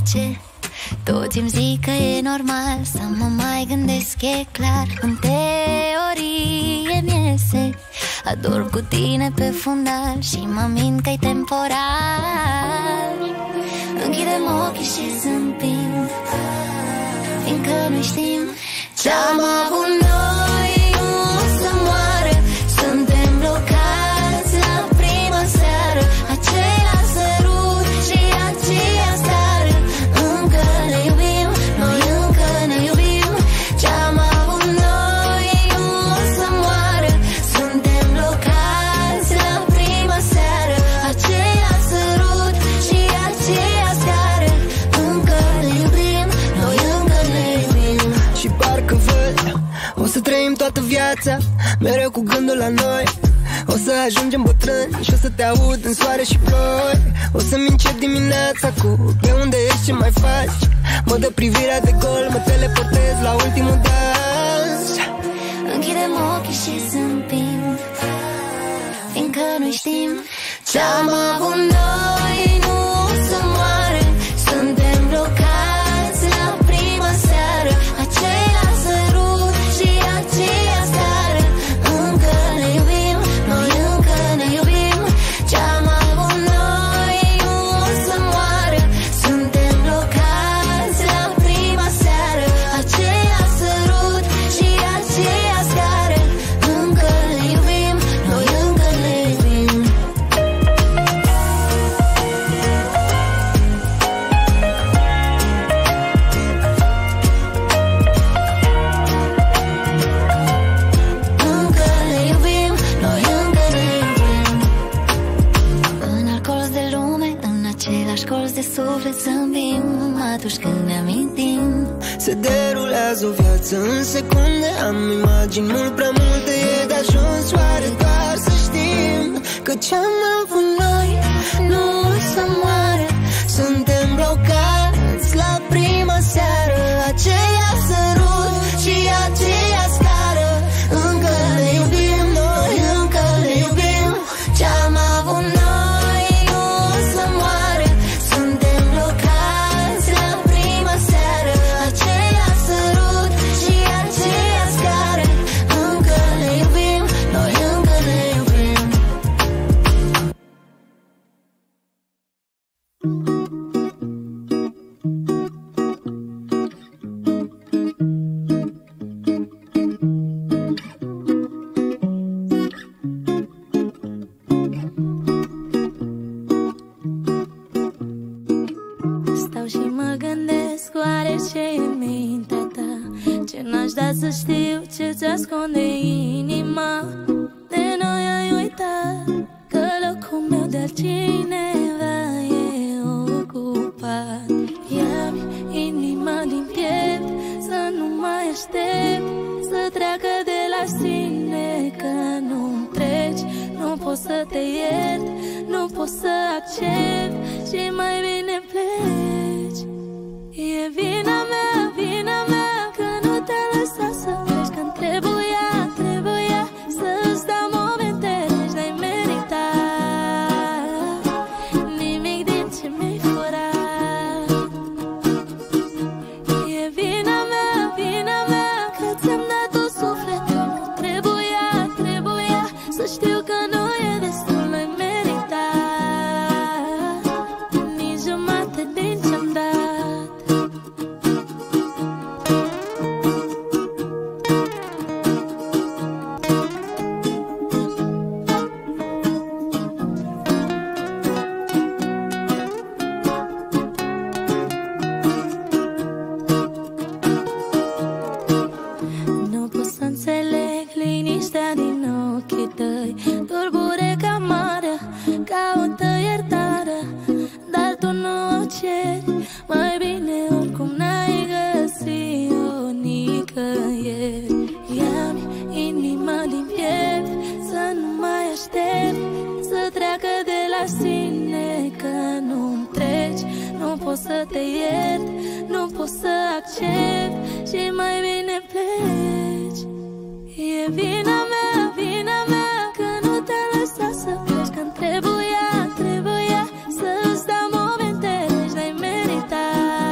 place. Toți îmi zic că e normal să mă mai gândesc, e clar. În teorie mi-iese, adorm cu tine pe fundal și mă mint că-i temporar. Închidem ochii și zâmbim, fiindcă nu știm ce-am avut noi. Nu o să moară, suntem blocați la prima seară. Același sărut și aceea seară. Încă ne iubim, noi încă ne iubim. Ce-am avut noi nu o să moară, suntem blocați la prima seară. Aceeași sărut și aceea seară. Încă ne iubim, noi încă ne iubim. Și parcă văd, o să trăim toată viața mereu cu gândul la noi. O să ajungem bătrâni și o să te aud în soare și ploi. O să-mi încep dimineața cu pe unde ești, ce mai faci. Mă dă privirea de gol, mă teleportez la ultimul dans. Închidem ochii și zâmbim, fiindcă nu știm ce-am avut noi. Nu o să moară, suntem blocați la prima seară. Aceeași sărut și aceea seară. Încă ne iubim, noi încă ne iubim. Ce-am avut noi nu o să moară, suntem blocați la prima seară. Aceeași sărut și aceea seară. Încă ne iubim, noi încă ne iubim. Încă ne iubim, noi încă ne iubim. În alt colț de lume, în același colț de suflet zâmbim atunci când ne amintim. Se derulează o viață în secunde. Am imagini mult prea multe, e de ajuns oare doar să știm că ce-am avut noi nu o să moară, suntem blocați la prima seară. Aceeași sărut și aceeași scară. Încă ne iubim, noi încă ne iubim. Ce-am avut noi nu o să moară, suntem blocați la prima seară. Aceeași sărut și aceeași scară. Încă ne iubim, noi încă ne iubim. Stau și mă gândesc, oare ce-i în mintea ta? Ce n-aș da să știu ce-ți ascunde inima. De noi ai uitat că locul meu de altcineva e ocupat. Ia-mi inima din piept, să nu mai aștept să treacă de la sine, că nu-mi treci. Nu pot să te iert, nu pot să accept și mai bine pleci. E vina mea că nu te-am lăsat să pleci când trebuia să-ți dau momente, deci n-ai meritat nimic din ce mi-ai furat. E vina mea că ți-am dat tot sufletul. Nu trebuia să știu că nu e destul, n-ai meritat nici jumate din ce-am dat. Nu pot să înțeleg liniștea din ochii tăi, tulbure ca mare, caută iertare, dar tu nu o ceri. Mai bine oricum n-ai găsit-o nicăieri. Ia-mi inima din piept, să nu mai aștept să treacă de la sine, că nu-mi treci. Nu pot să te iert, nu pot să accept și mai bine pleci. E vina mea că nu te-am lăsat să pleci când trebuia să-ți dau momente, deci n-ai meritat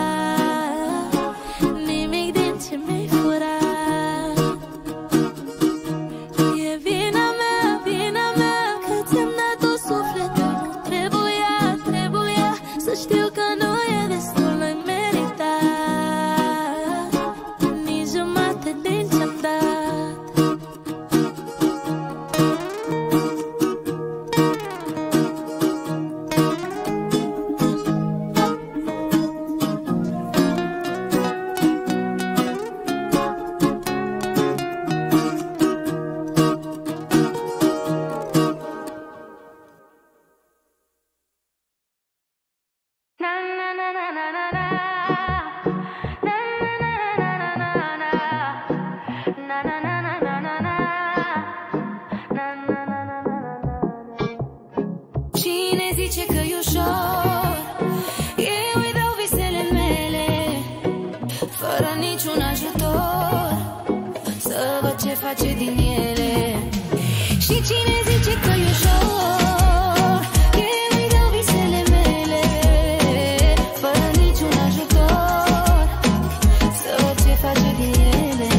niciun ajutor, să văd ce face din ele. Și cine zice că e ușor, eu îi dau visele mele, fără niciun ajutor, să văd ce face din ele.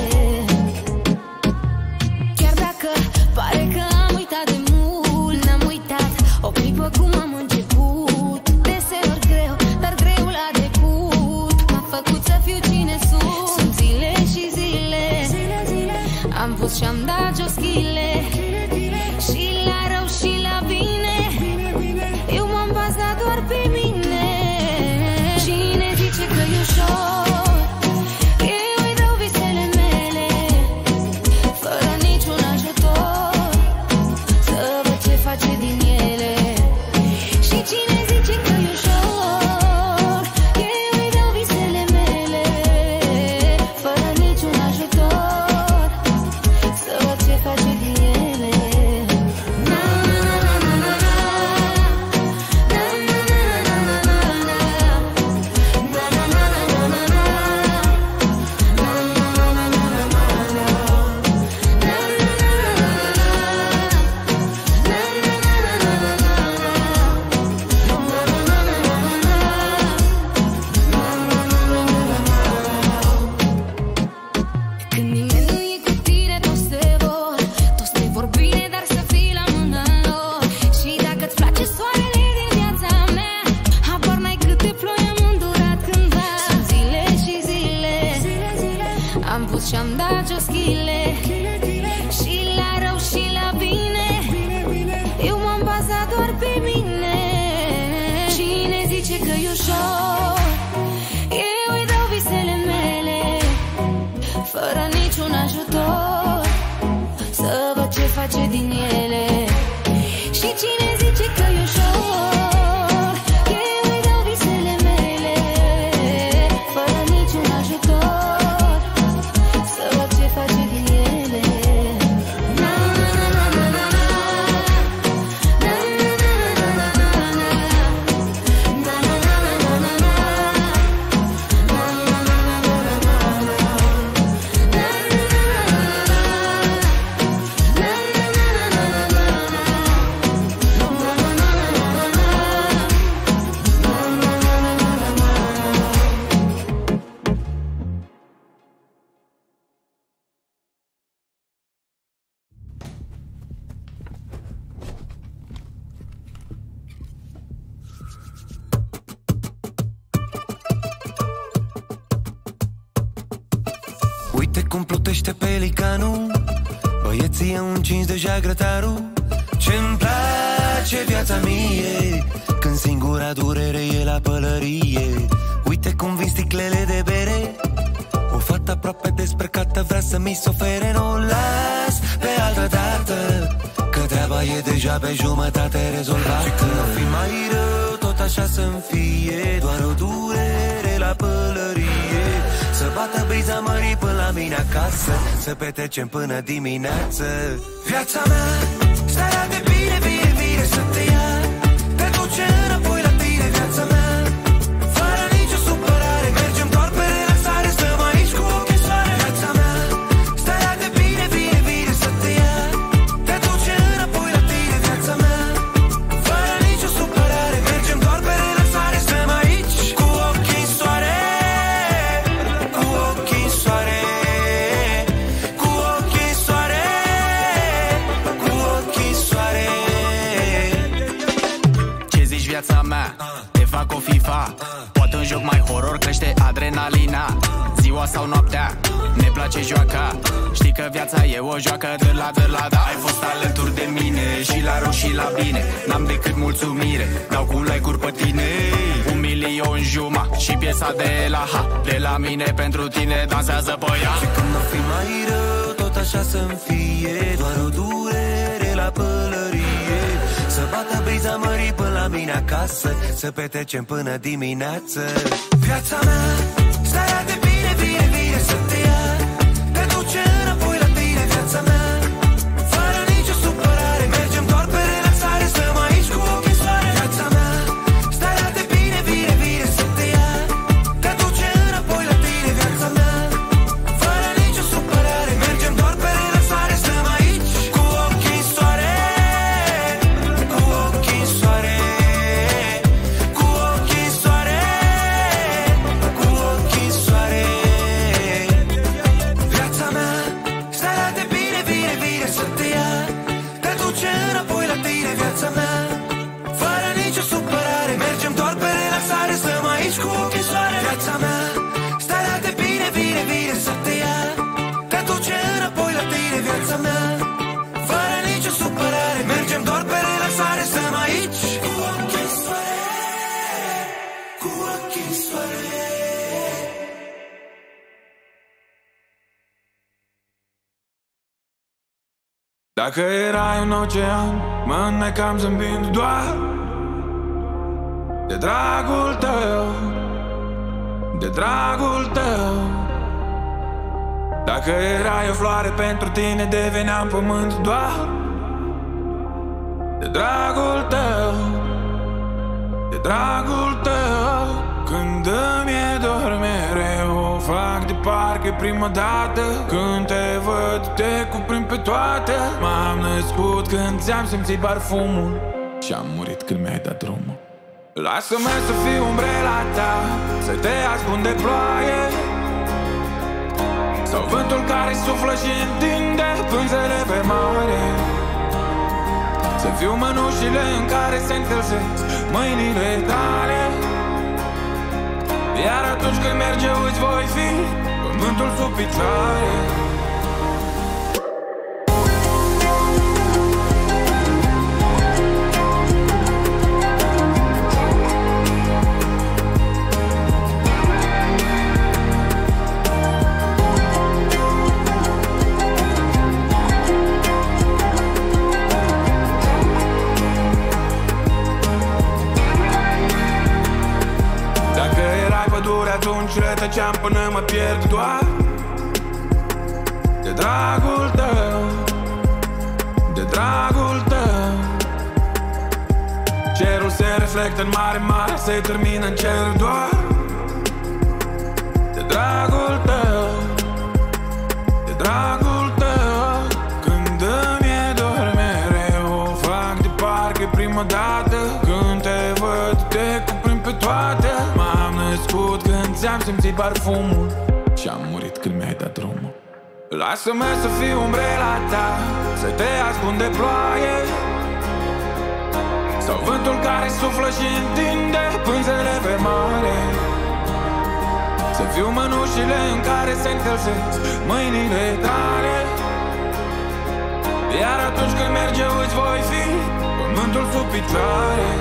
Chiar dacă pare că am uitat de mult, n-am uitat o clipă cum am început. Deseori greu, dar greul a decut, m-a făcut să fiu cine sunt. Sunt zile și zile, am pus și-am dat jos chile, și la rău și la bine, eu m-am bazat doar pe mine. Cine zice că e ușor, eu îi dau visele mele, fără niciun ajutor, să văd ce face din ele. Și cine zice că e ușor, eu îi dau visele mele, fără niciun ajutor, să văd ce face din ele. Când nimeni nu e cu tine, toți te vor bine, dar să fii la mâna lor. Și dacă-ți place soarele din viața mea, habar n-ai câte ploi am îndurat cândva. Sunt zile și zile, am pus și-am dat jos chile, și la rău și la bine, eu m-am bazat doar pe mine. Cine zice că e ușor, eu îi dau visele mele, fără niciun ajutor, să văd ce face din ele. Și cine zice că e ușor, eu îi dau visele mele, fără niciun ajutor, să văd ce face din ele. Na na na na na na na, na na na na na na na, na na na na na na na, na na na na na na Uite cum plutește pelicanul, băieții au încins deja grătarul. Ce-mi place viața mie, când singura durere e la pălărie. Uite cum vin sticlele de bere, o fată aproape desprecată vrea să mi s-ofere. N-o las pe altă dată, că treaba e deja pe jumătate rezolvată. Și când o fi mai rău, tot așa să-mi fie, doar o durere la pălărie. Să bată briza mării până la mine acasă, să petrecem până dimineață. Viața mea, starea de bine, bine, bine să te ia, te duce înapoi la tine. Viața mea, fără nicio supărare, mergem doar pe relaxare, stăm aici cu ochii în soare. Viața mea, starea de bine, bine, bine să te ia, te duce înapoi la tine. Viața mea, fără nicio supărare, mergem doar pe relaxare, stăm aici cu ochii în soare. Cu ochii în soare, cu ochii în soare, cu ochii în soare. Ce zici viața mea? Te fac o FIFA, poate un joc mai horror, crește adrenalina. Ziua sau noaptea, ne place joaca. Știi că viața e o joacă, de la da. Ai fost alături de mine, și la rău și la bine, n-am decât mulțumire, dau cu like-uri pe tine. 1.000.000 și piesa de la ha, de la mine pentru tine, dansează pe ea. Și când o fi mai rău, tot așa să-mi fie, doar o durere la pălărie. Să bată briza mării până la mine acasă, să petrecem până dimineață. Viața mea, starea de bine, bine, bine să te ia, te duce înapoi la tine. Viața mea, fără nicio supărare, mergem doar pe relaxare, stăm aici cu ochii în soare. Viața mea, starea de bine, bine, bine să te ia, te duce înapoi la tine. Viața mea, Dacă erai un ocean, mă înnecam zâmbind doar de dragul tău, de dragul tău. Dacă erai o floare, pentru tine deveneam pământ doar de dragul tău, de dragul tău. Când îmi e dor mereu, o fac de parcă prima dată. Când te văd, te cuprind pe toate. M-am născut când ți-am simțit parfumul și am murit când mi-ai dat drumul. Lasă-mă să fiu umbrela ta, să te ascund de ploaie, sau vântul care suflă și întinde pânzele pe mare. Să fiu mănușile în care se încălzesc mâinile tale, iar atunci când merge îți voi fi pământul sub picioare. Atunci rătăceam până mă pierd doar de dragul tău, de dragul tău. Cerul se reflectă în mare, mare se termină în cer doar de dragul tău, de dragul tău. Când îmi e dor mereu, o fac de parcă prima dată. Când te văd, te cuprind pe toate. M-am născut când ți-am simțit parfumul și am murit când mi-ai dat drumul. Lasă-mă să fiu umbrela ta, să te ascund de ploaie, sau vântul care suflă și întinde pânzele pe mare. Să fiu mănușile în care se încălzesc mâinile tale, iar atunci când merge îți voi fi pământul sub picioare.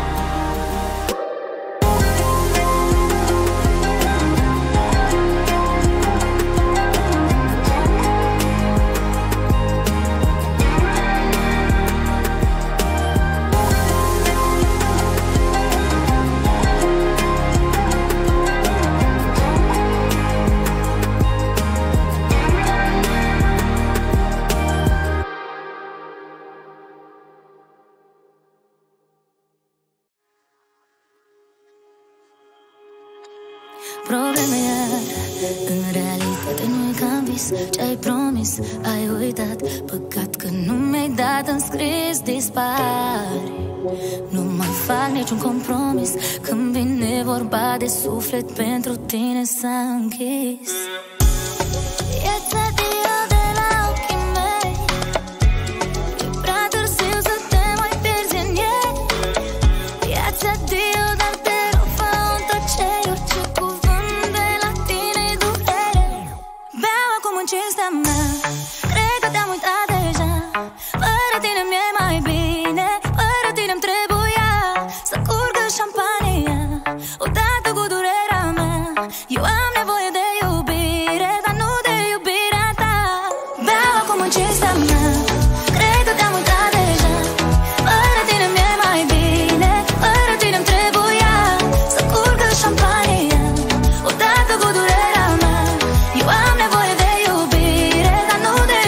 Probleme iar, în realitate nu e ca-n vis. Ce-ai promis, ai uitat. Păcat că nu mi-ai dat în scris, dispari. Nu mai fac niciun compromis când vine vorba de suflet, pentru tine s-a închis. E-ți adio de la ochii mei, e prea târziu să te mai pierzi în ei. E-ți adio, dar te rog, fă în tăcere, orice cuvânt de la tine-i durere. Beau acum în cinstea mea, cred că te-am uitat deja. Fără tine mi-e mai bine, fără tine-mi trebuia să curgă șampania odată cu durerea mea. Eu am nevoie de iubire, dar nu de iubirea ta. Beau acum în cinstea mea, cred că te-am uitat deja. Fără tine mi-e mai bine, fără tine-mi trebuia să curgă șampania odată cu durerea mea. Eu am nevoie de iubire, dar nu de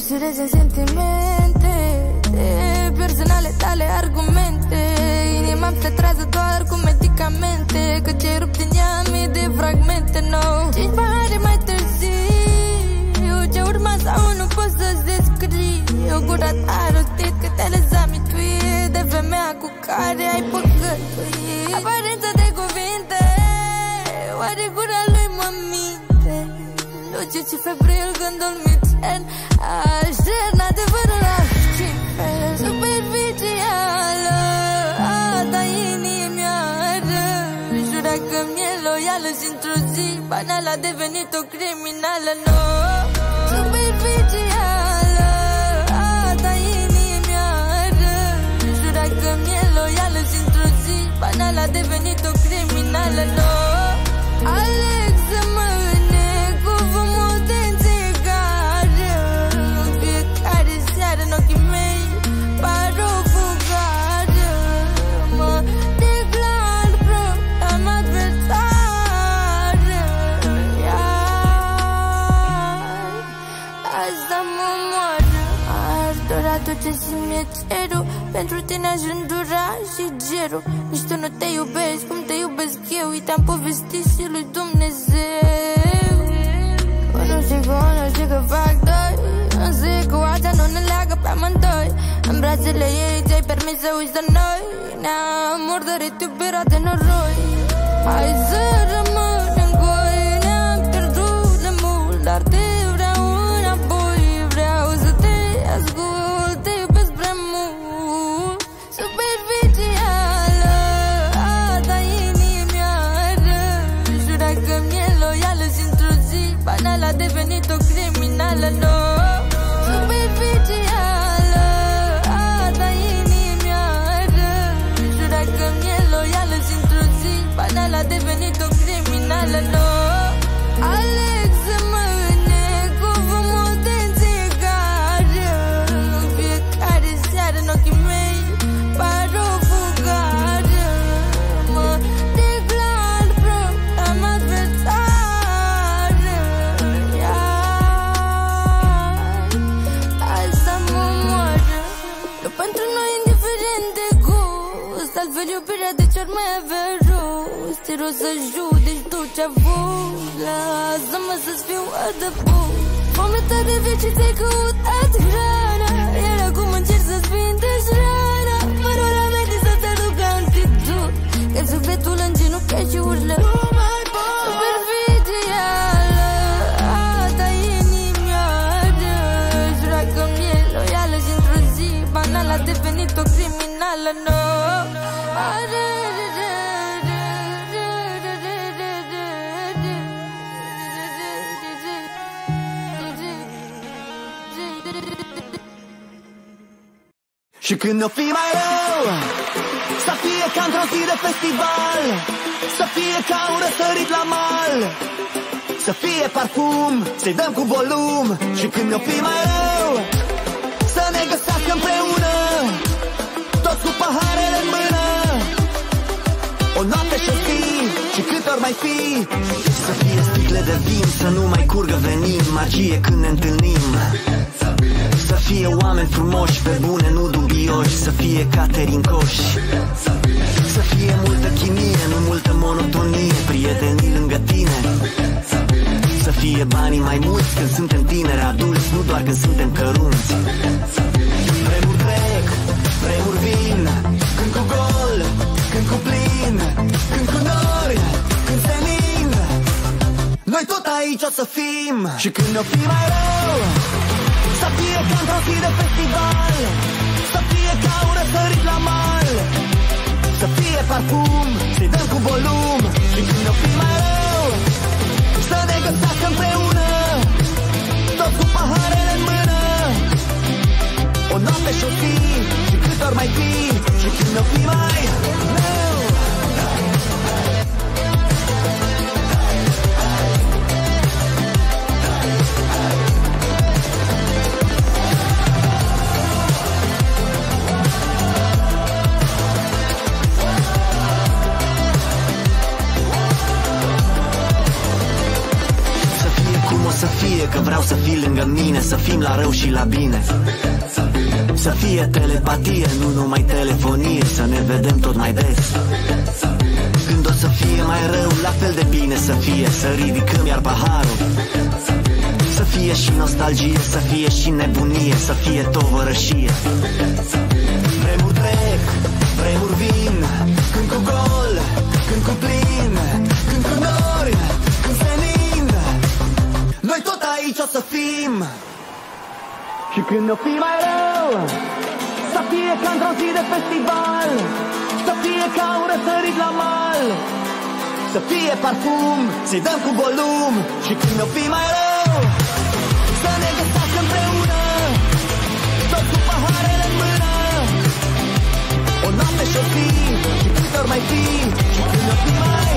Exagerezi în sentimente personale tale argumente. Inima-mi se trează doar cu medicamente, că ce-ai rupt din ea mii de fragmente, no. 5 pahare mai târziu, ce urma sau nu pot să-ți descriu. Gura ta rostit că te-ai lăsat mituit de femeia cu care ai păcătuit. Aparența de cuvinte, oare gura lui mă minte? Luce și febril când dormițen, aștern adevărul ascifel. Superficială, ta inimioară, jura că mi-e loială și într-o zi banal a devenit o criminală, no. Superficială, ta inimioară, jura că mi-e loială și într-o zi banal a devenit o criminală, no. Aleg să mă înnec cu fumul de țigară, în fiecare seară în ochii mei par o fugară. Mă declar propriam adversară, iar asta mă moară. Aș dora tot ce mi-e cerul, pentru tine aș îndura și gerul. Nici tu nu te iubești cum te iubesc eu, i-te-am povestit și lui Dumnezeu. Nu știu că fac doi, nu zic că asta nu ne leagă pe amândoi. În brațele ei ți-ai permis să uiți de noi, ne-am murdărit iubirea de noroi. Hai să rămânem goi, ne-am pierdut de mult, dar te vreau înapoi. Vreau să te ascult, te iubesc prea mult. Superficială, ta inimioară, jura că mi-e loială și într-o zi banal a devenit o criminală, no. Superficială, ta inimioară, jura că mi-e loială și într-o zi banal a devenit o criminală, no. Aleg să mă înnec cu fumul de țigară, în fiecare seară în ochii mei par o fugară. Mă declar propriam adversară, iar asta mă moară. Eu pentru noi indiferent de gust, altfel iubirea de ce-ar mai avea rost. Te rog să judeci tu ce-a fost, lasă-mă să-ți fiu adăput. Foamea ta de veci ți-ai căutat hrana, iar acum încerci să-ți vindești rana. Fără ora mea să-ți aduc antidot, că sufletul în genunchi și urlă. Superficială, ta inimioară, jura că mi-e loială și într-o zi banal a devenit o criminală, no. Și când o fi mai rău, să fie ca într-o zi de festival, să fie ca un răsărit la mal, să fie parfum, să-i dăm cu volum. Și când o fi mai rău, să ne găsească împreună, toți cu paharele în mână, o noapte și o zi, și cât ori mai fi. Să fie sticle de vin, să nu mai curgă venin, magie când ne întâlnim. Să fie oameni frumoși, pe bune, nu dubioși, să fie caterincoși. Să fie multă chimie, nu multă monotonie, prietenii lângă tine. Să fie banii mai mulți când suntem tineri adulți, nu doar când suntem cărunți. Vremuri trec, vremuri vin, când cu gol, când cu plin, când cu nori, când senin. Noi tot aici o să fim. Și când o fi mai rău, să fie ca într-o zi de festival, să fie ca un răsărit la mal, să fie parfum, să-i dăm cu volum. Și când o fi mai rău, să ne găsească împreună, toți cu paharele în mână, o noapte și o zi, și cât ori mai fi. Și când o fi mai rău, să să fie, că vreau să fii lângă mine, să fim la rău și la bine. Să fie telepatie, nu numai telefonie, să ne vedem tot mai des. Când o să fie mai rău, la fel de bine să fie, să ridicăm iar paharul. Să fie și nostalgie, să fie și nebunie, să fie tovărășie. Vremuri trec, vremuri vin, când cu gol, când cu plin, când cu nori, când senin. Noi tot aici o să fim. Și când o fi mai rău, să fie ca într-o zi de festival, să fie ca un răsărit la mal, să fie parfum, să-i dăm cu volum. Și când o fi mai rău, să ne găsească împreună, tot cu paharele în mână. O noapte și-o fi, și câte ori mai fi. Și când o fi mai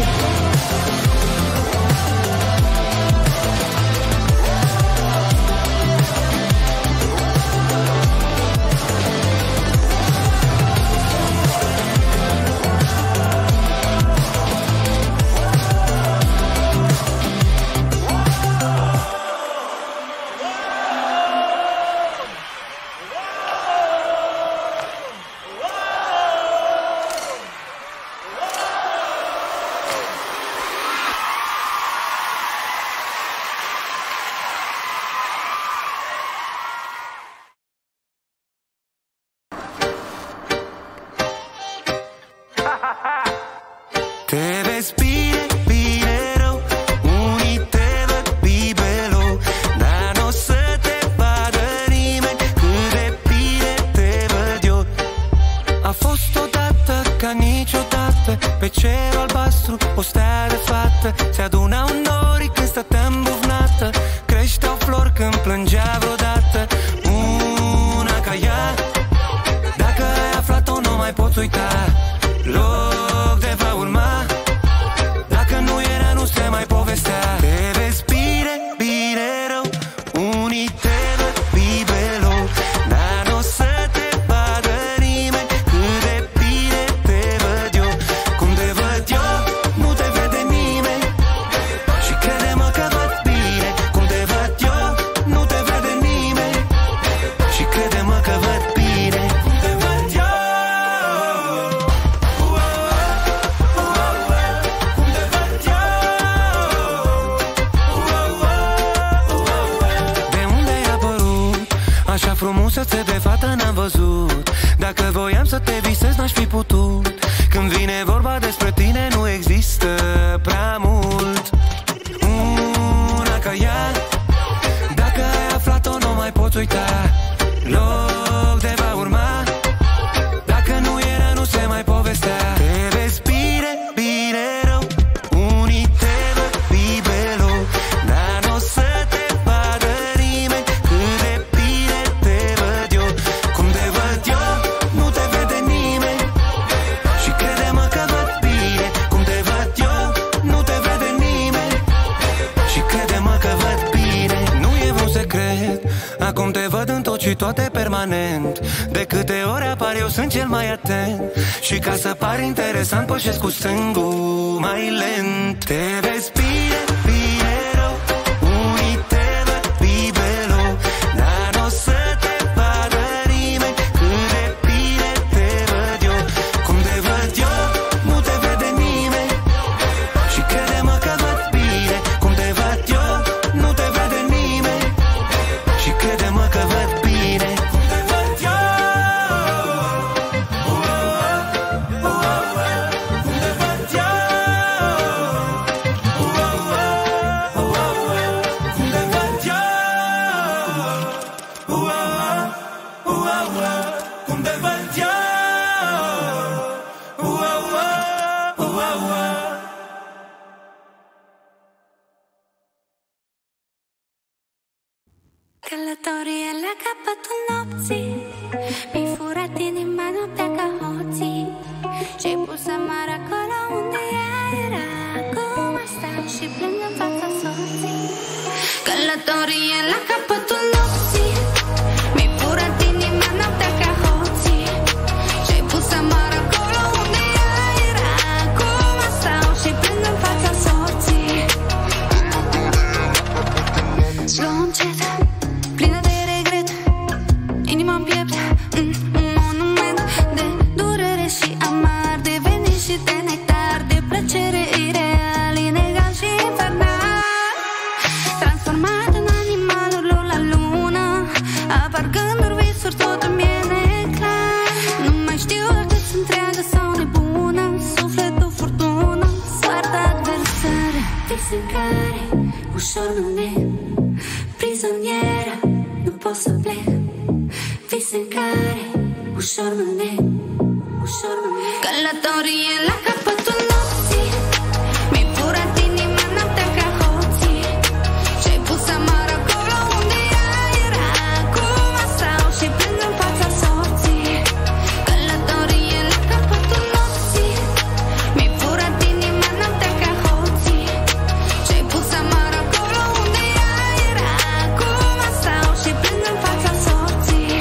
toate permanent. De câte ori apar eu sunt cel mai atent. Și ca să par interesant pășesc cu stângul mai lent. Te vezi bine, bine rău, unii te văd bibelo, dar n-o să te vadă nimeni cât de bine te văd eu. Cum te văd eu, nu te vede nimeni. Și crede-mă că văd bine. Cum te văd eu, nu te vede nimeni. Și crede-mă că văd bine. Călătorie la capătul nopții, mi-ai furat inima noaptea ca hoții. Și-ai pus amar acolo unde ea era. Acum stau și plâng în fața sorții. Călătorie la capătul nopții, mi-ai furat inima noaptea ca hoții. Și-ai pus amar acolo unde ea era. Acum stau și plâng în fața sorții. ușor mă neg. Prizonieră, nu pot să plec. Vise în care ușor mă neg, ușor mă neg. Călătorie la capătul nopții, mi-ai furat inima noaptea ca hoții. Și-ai pus amară acolo unde era acum sau și plâng în fața sorții. Călătorie la capătul nopții, mi-ai furat inima noaptea ca hoții. Și-ai pus amară acolo unde era acum sau și plâng în fața sorții.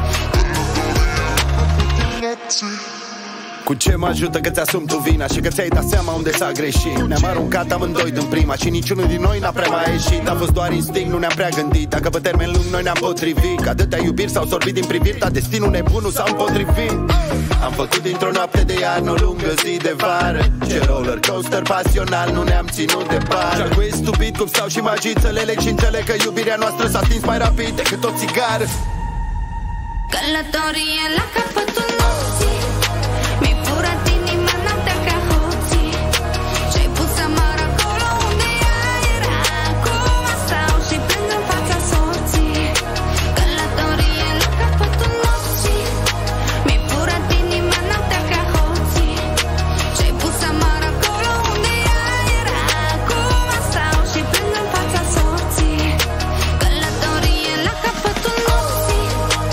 Cu ce mă ajută că ți-asumi tu vina și că ți-ai dat seama unde s-a greșit? Ne-am aruncat amândoi din prima și niciunul din noi n-a prea mai ieșit. A fost doar instinct, nu ne-am prea gândit dacă pe termen lung noi ne-am potrivit. Că atâtea iubiri s-au sorbit din priviri, dar destinul nebun nu s-a împotrivit. Am făcut dintr-o noapte de iarnă o lungă zi de vară. Ce roller coaster pasional nu ne-am ținut de bară. Și acum e stupid cum stau și mă agit să le leg și înțeleg că iubirea noastră s-a stins mai rapid decât o țigară. Călătorie la capătul nopții, mi-ai furat inima noaptea ca hoții. Și-ai pus amară acolo unde era acum sau și plâng în fața sorții. Călătorie la capătul nopții, mi-ai furat inima noaptea ca hoții. Și-ai pus amară acolo unde era acum sau și plâng în fața sorții. Călătorie la capătul nopții.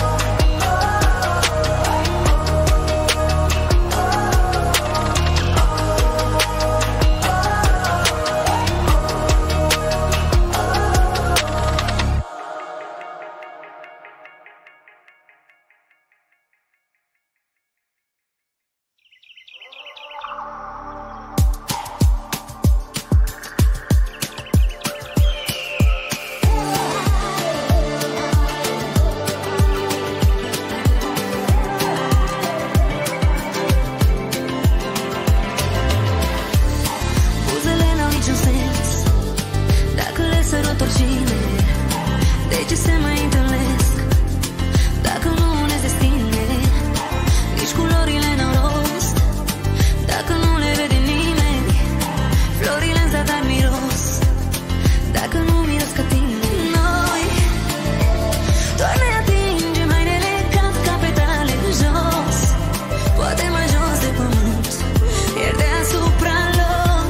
Buzele n-au niciun sens dacă le sărut oricine. De ce se mai întâlnesc dacă nu unesc destine? Nici culorile n-au rost dacă nu le vede nimeni. Florile în zadar miros dacă nu miros ca tine. Noi doar ne atingem hainele ca petale în jos, poate mai jos de pământ, iar deasupra lor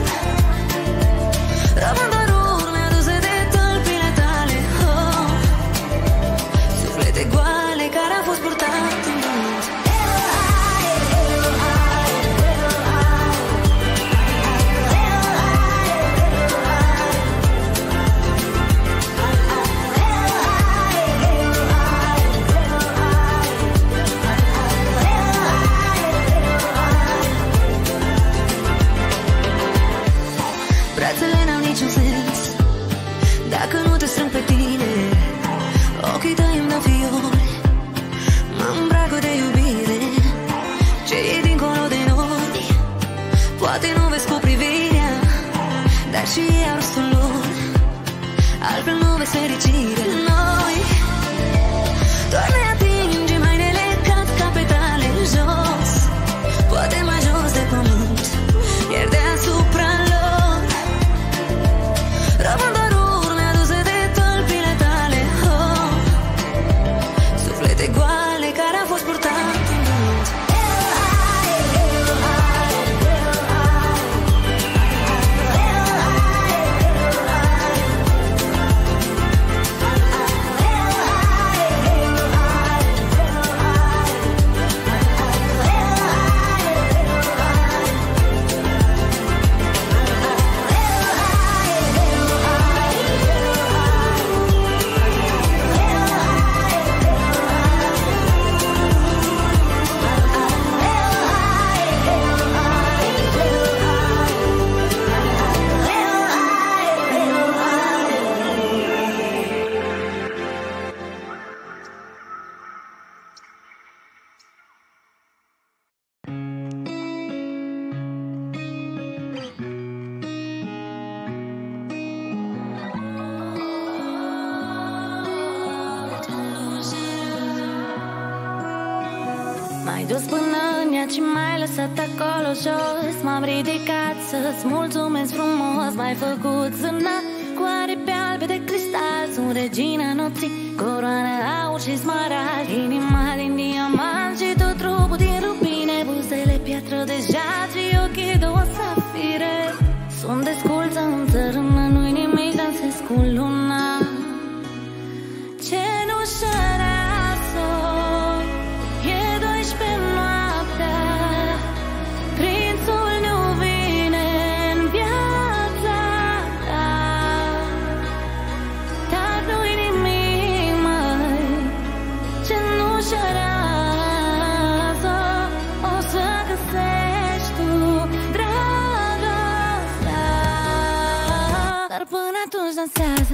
rămân doar urme aduse de tălpile tale. Oh, suflete goale care au fost purtate în vânt. Brațele n-au niciun sens dacă nu te strâng pe tine. Ochii tăi îmi dau fiori, mă îmbracă de iubire. Ce e dincolo de noi poate nu vezi cu privirea, dar și ei au rostul lor, altfel nu vezi fericirea. Noi doar ne atingem hainele ca petale în jos, poate mai jos de pământ, iar deasupra lor rămân doar urme aduse de tălpile tale. Oh, suflete goale care au fost purtate în vânt. M-ai dus până în ea și m-ai lăsat acolo jos. M-am ridicat să-ți mulțumesc frumos. M-ai făcut zâna cu aripi sunt regina nopții, coroana aur și smaragd, inima din diamant și tot trupul din rubine, buzele piatră de jad și ochii două safire. Sunt desculță în țărână, nu-i nimic, dansez cu luna. Cenușăreasă, e 12 noaptea, prințul nu vine în viața ta. Dar nu-i nimic, măi, cenușăreasă, o să găsești tu dragostea. Dar până atunci dansează,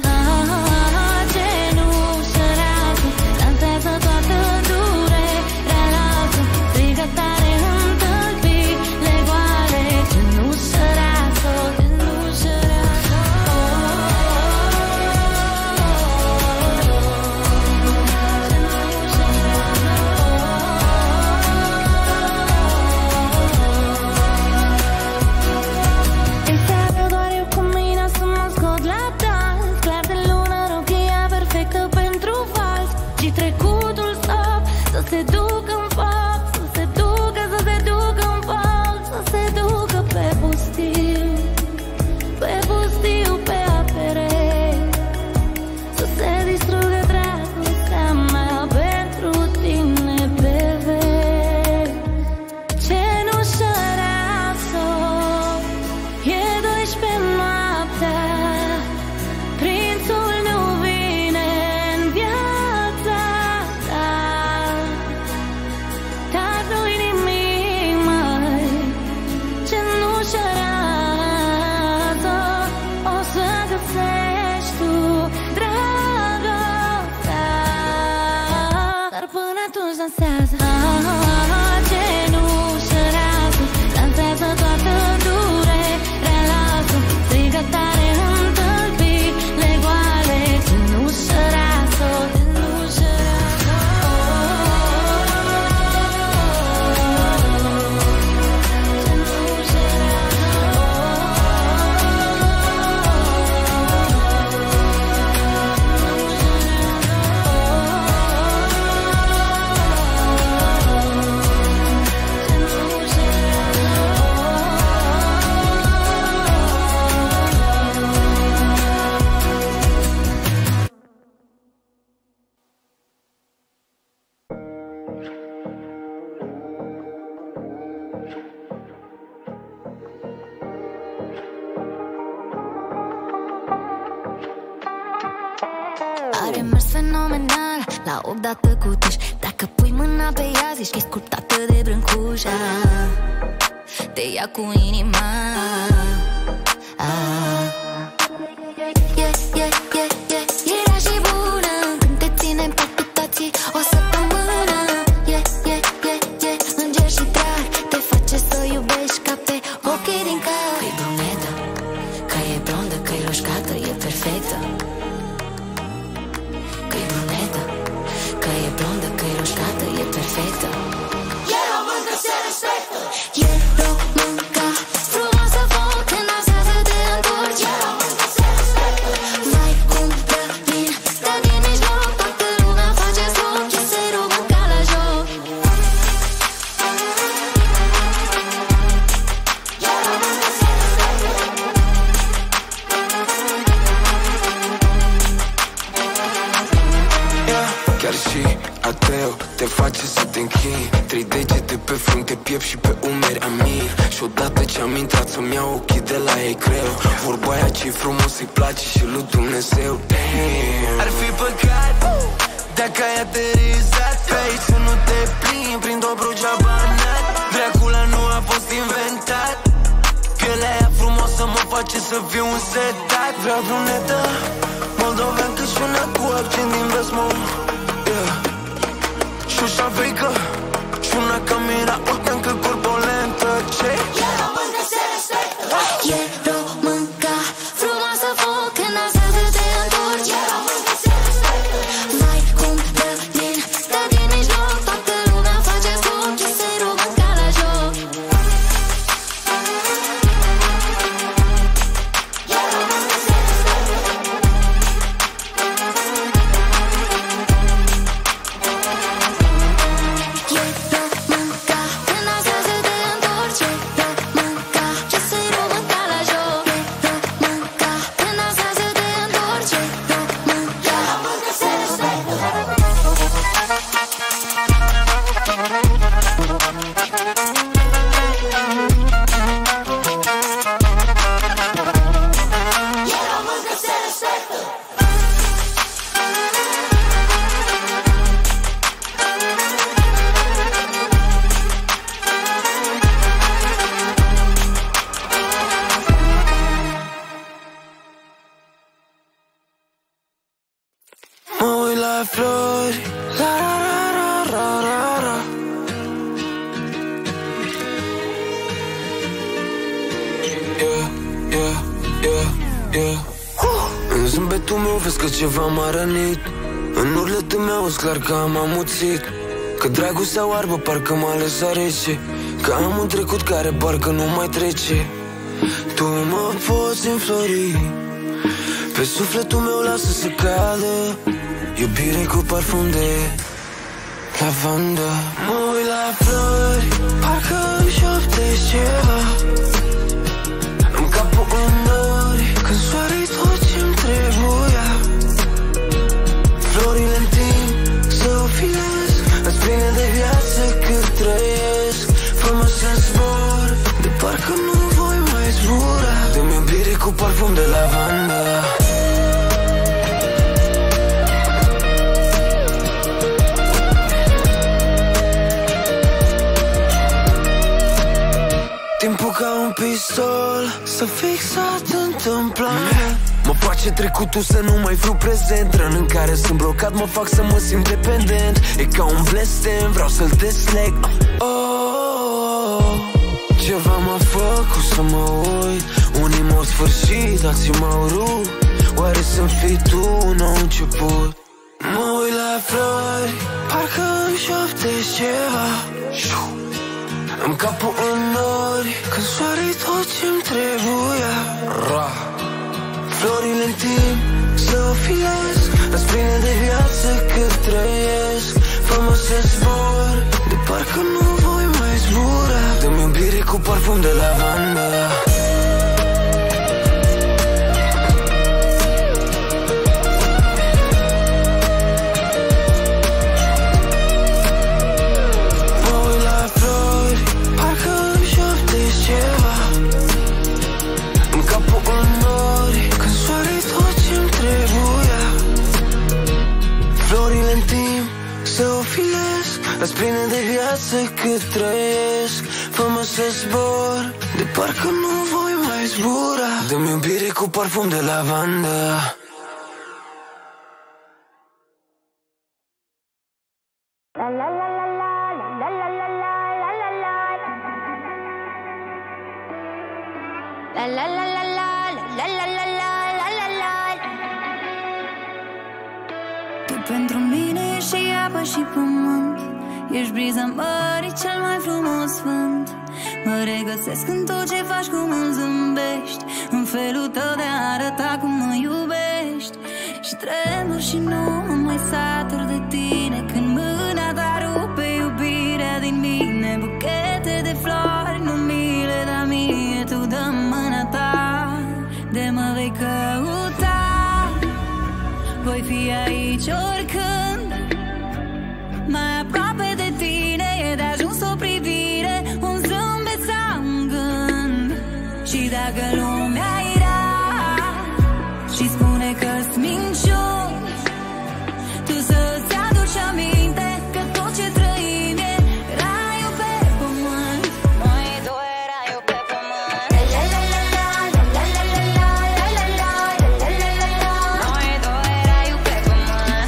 cenușăreasă, dansează toată durerea, lasă strigă tare în tălpile goale. Cenușăreasă, cenușăreasă, Ei seară doar eu cu mine să mă scot la dans, clar de lună, rochia perfectă pentru vals și trecutul stop să se ducă în foc, să se ducă, să se ducă în foc, să se ducă pe pustiu, pe apere, să se distrugă dragostea mea pentru tine, bebe. Cenușăreasă, e 12 noaptea, prințul nu vine în viața ta. Dar nu-i nimic, măi, cenușăreasă, o să găsești tu dragostea. Dar până atunci dansează, cenușăreasă, dansează toată durerea, lasă strigă tare în tălpile goale. Cenușăreasă, cenușăreasă, are mers fenomenal, la ochi dată cu tuș. Dacă pui mâna pe ea, zici că-i sculptată de brâncușa, te ia cu inima. Era și bună când te ține în palpitații o săptămână. Înger și drag, te face să iubești ca pe ochii din cap. Că-i brunetă, că e blondă, că-i roșcată, e perfectă. Că-i brunetă, că e blondă, că-i roșcată, e perfectă. E româncă, se respectă. E româncă, frumoasă foc, când dansează te întorci. E româncă, se respectă. Vai cum dă vin, dă din mijloc, toată lumea face sloc, este românca la joc. E româncă, se respectă. Chiar și ateu te face să te închini, 3 degete pe frunte, piept și pe umeri amin. Și odată ce am intrat să-mi iau ochii de la ei greu, vorba aia ce-i frumos îi place și lui Dumnezeu. Damn. Ar fi păcat dacă ai aterizat pe aici să nu te plimbi prin Dobrogea Banat. Dracula nu a fost inventat, pielea aia frumoasă mă face să fiu un setat. Vreau brunetă, moldoveancă și una cu accent din Vestmont, și o șaveică și una ca Mira Olteancă corpulentă. Ce? E româncă, se respectă. E românca, frumoasă foc, când dansează te întorci. E româncă, se respectă. Vai cum dă din mijloc, toată lumea face sloc, este românca la joc. E româncă, se respectă. flori, la ra ra ra ra ra. Yeah, yeah, yeah, yeah. În zâmbetul meu vezi că ceva m-a rănit. În urletul meu e clar că am amuțit, că dragostea oarbă parcă m-a lăsat rece, că am un trecut care parcă nu mai trece. Tu mă poți înflori, pe sufletul meu lasă să cadă iubire cu parfum de lavandă. Mă uit la flori, parcă îmi șoptești ceva, îmi capul în nori, când soare-i tot ce-mi trebuia. Florile în timp să o filez, îți pline de viață cât trăiesc. Fă-mă să zbor, de parcă nu voi mai zbura, dă-mi iubire cu parfum de lavandă. Timpul ca un pistol, s-a fixat întâmplarea. Mă face trecutul să nu mai fiu prezent, răni în care sunt blocat mă fac să mă simt dependent. E ca un blestem, vreau să-l desleg. Ceva m-a făcut să mă uit, unii m-au sfârșit, alții m-au rupt. Oare să-mi fii tu un nou început? Mă uit la flori, parcă îmi șoptești ceva, îmi capul în nori, când soare-i tot ce-mi trebuia. Florile în timp să o filez, îți pline de viață cât trăiesc. Fă-mă să zbor, de parcă nu voi mai zbura, dă-mi iubire cu parfum de lavandă. Îți pline de viață cât trăiesc. Fă-mă să zbor, de parcă nu voi mai zbura, dă-mi iubire cu parfum de lavandă. Tu pentru mine ești și apă și pământ, ești briza mării, cel mai frumos vânt. Mă regăsesc în tot ce faci, cum îmi zâmbești, în felul tău de a arăta cum mă iubești. Și tremur și nu mă mai satur de tine, când mâna ta rupe iubirea din mine. Buchete de flori nu mi le da mie, tu dă-mi mâna ta, de mă vei căuta. Voi fi aici oricând, mai aproape de tine e de ajuns o privire, un zâmbet sau un gând. Și dacă lumea era și spune că-s minciuni, tu să-ți aduci aminte că tot ce trăim e raiul pe pământ. Noi doi raiul pe pământ. Noi doi raiul pe pământ.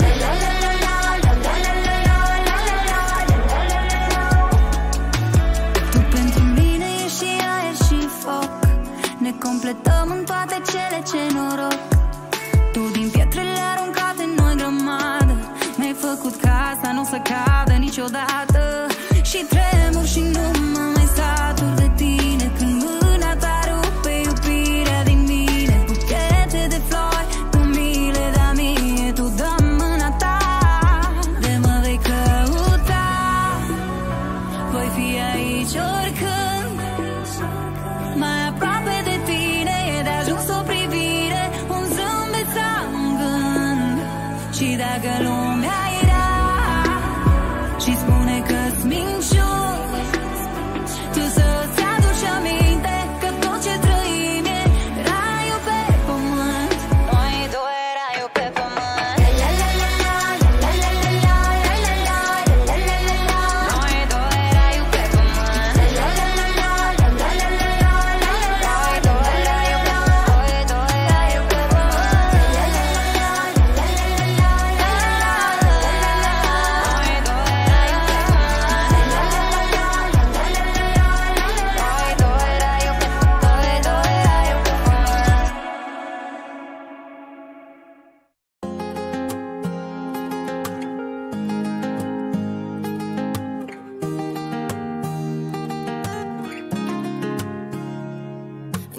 Tu pentru mine ești și aer și foc, ne completăm în toate cele ce noroc. Tu din pietrele aruncate în noi grămadă, mi-ai făcut casa nu să cadă niciodată. Și tremur și nu mă mai satur de tine, când mâna ta rupe iubirea din mine. Buchete de flori nu mi le da mie, tu dă-mi mâna ta, de mă vei căuta. Voi fi aici oricând, mai aproape de tine e de ajuns o privire, un zâmbet sau un gând. Și dacă lumea era și spune că-s minciuni, tu să-ți aduci aminte că tot ce trăim e raiul pe pământ. Noi doi raiul pe pământ. Noi doi raiul pe pământ. Noi doi raiul pe pământ.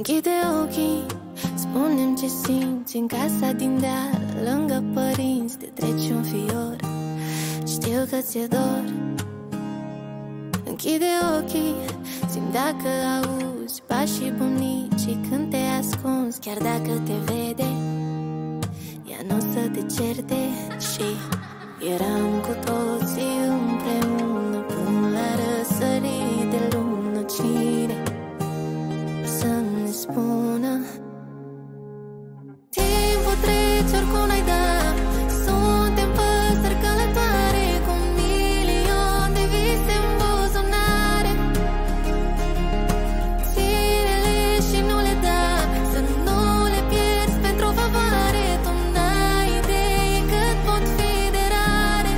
Închide ochii, spune-mi ce simți în casa din deal, lângă părinți, te treci un fior. Știu că ți-e dor. Închide ochii, simt dacă auzi pașii bunicii când te ascunzi. Chiar dacă te vede, ea nu o să te certe. Și eram cu toții împreună până la răsărit de lună. Cine să ne spună? Timpul trece, oricum n-ai da. Suntem păsări călătoare cu un milion de vise în buzunare. Ține-le și nu le da, să nu le pierzi pentru o favoare. Tu n-ai idee cât pot fi de rare.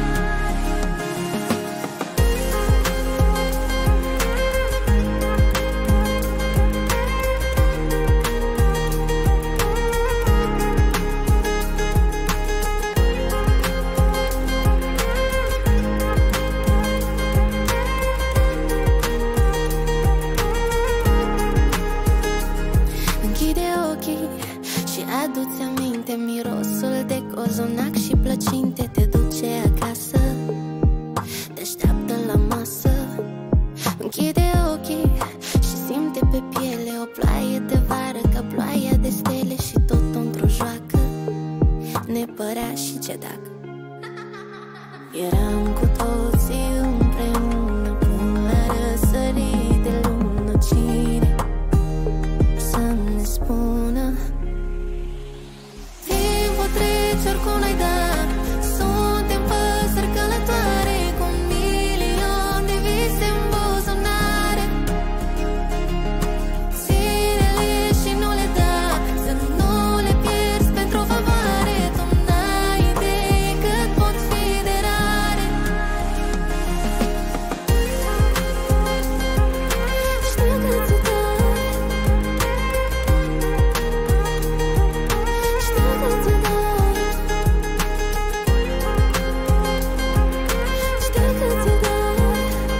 Închide ochii și adu-ți aminte mirosul de cozonac și plăcinte. Te duce acasă, te așteaptă la masă. Închide ochii și simte pe piele o ploaie de vară ca ploaia de stele. Și tot într-o joacă ne părea și ce dacă eram cu toții împreună până la răsărit de lună. Cine să ne spună? Timpul trece, oricum n-ai da. Suntem păsări călătoare cu un milion de vise în buzunare. Ține-le și nu le da, să nu le pierzi pentru o favoare. Tu n-ai idee cât pot fi de rare. Știu că ți-e dor. Știu că ți-e dor. Știu că ți-e dor.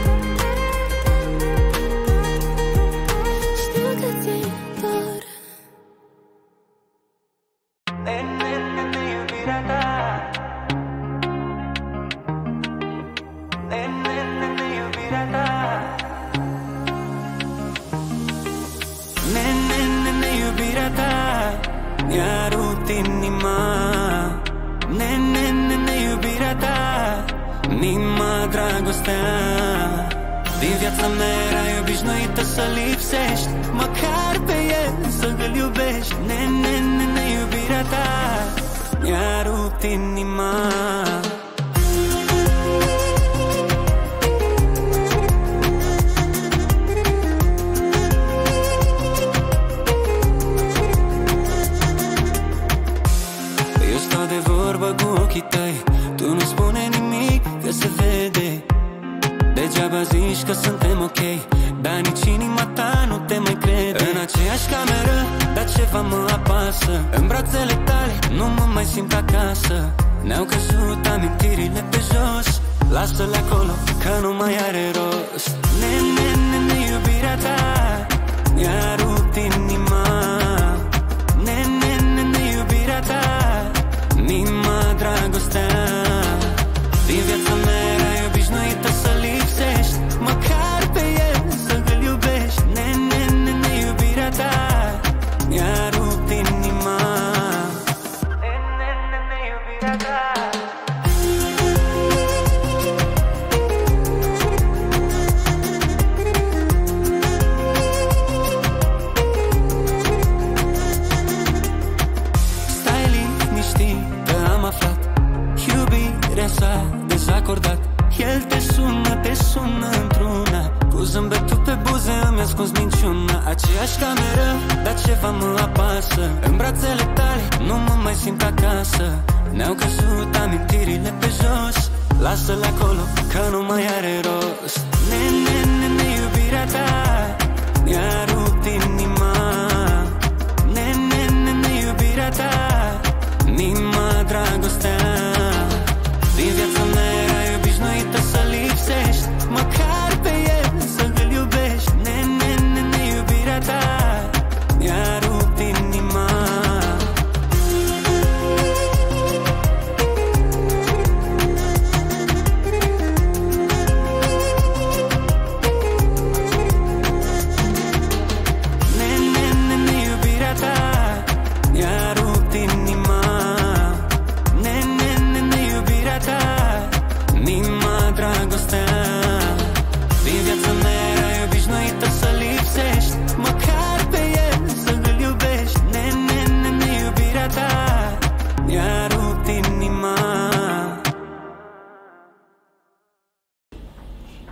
Știu că ți-e dor. Iubirea ta. Iubirea ta. Iubirea ta mi-a rupt inima. Iubirea ta mi-a dragostea. Din viața mea erai obișnuită să lipsești, măcar pe el să-l iubești. Iubirea ta mi-a rupt inima. Eu stau de vorbă cu ochii tăi, tu nu spune nimic că se vede. Degeaba zici că suntem ok, dar nici inima ta nu te mai crede. În aceeași cameră, dar ceva mă apasă. În brațele tale nu mă mai simt acasă. Ne-au căzut amintirile pe jos, lasă-le acolo că nu mai are rost. Iubirea ta mi-a rupt inima. Iubirea ta mi-a dragostea. Din viața mea erai obișnuită să lipsești, măcar pe el să-l iubești. Iubirea ta mi-a rupt inima. Iubirea ta. Stai liniștit că am aflat, iubirea s-a dezacordat. El te sună într-una, cu zâmbetul pe buze îmi ascuns minciuna. Aceeași cameră, dar ceva mă apasă. În brațele tale nu mă mai simt acasă. Ne-au căzut amintirile pe jos, lasă-le acolo că nu mai are rost. Iubirea ta mi-a rupt inima. Iubirea ta mi-a dragostea. Din viața mea erai obișnuită să lipsești, măcar pe el să-l iubești. Iubirea ta mi-a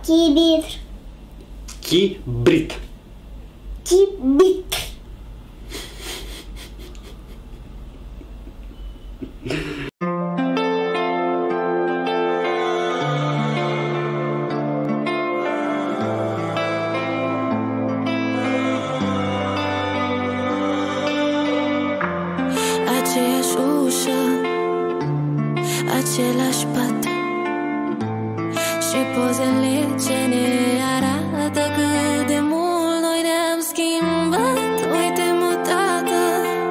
Chibit. Chibrit. Chibit. Aceeași ușă, același pat și pozele ce ne arată cât de mult noi ne-am schimbat. Uite-mă, tată,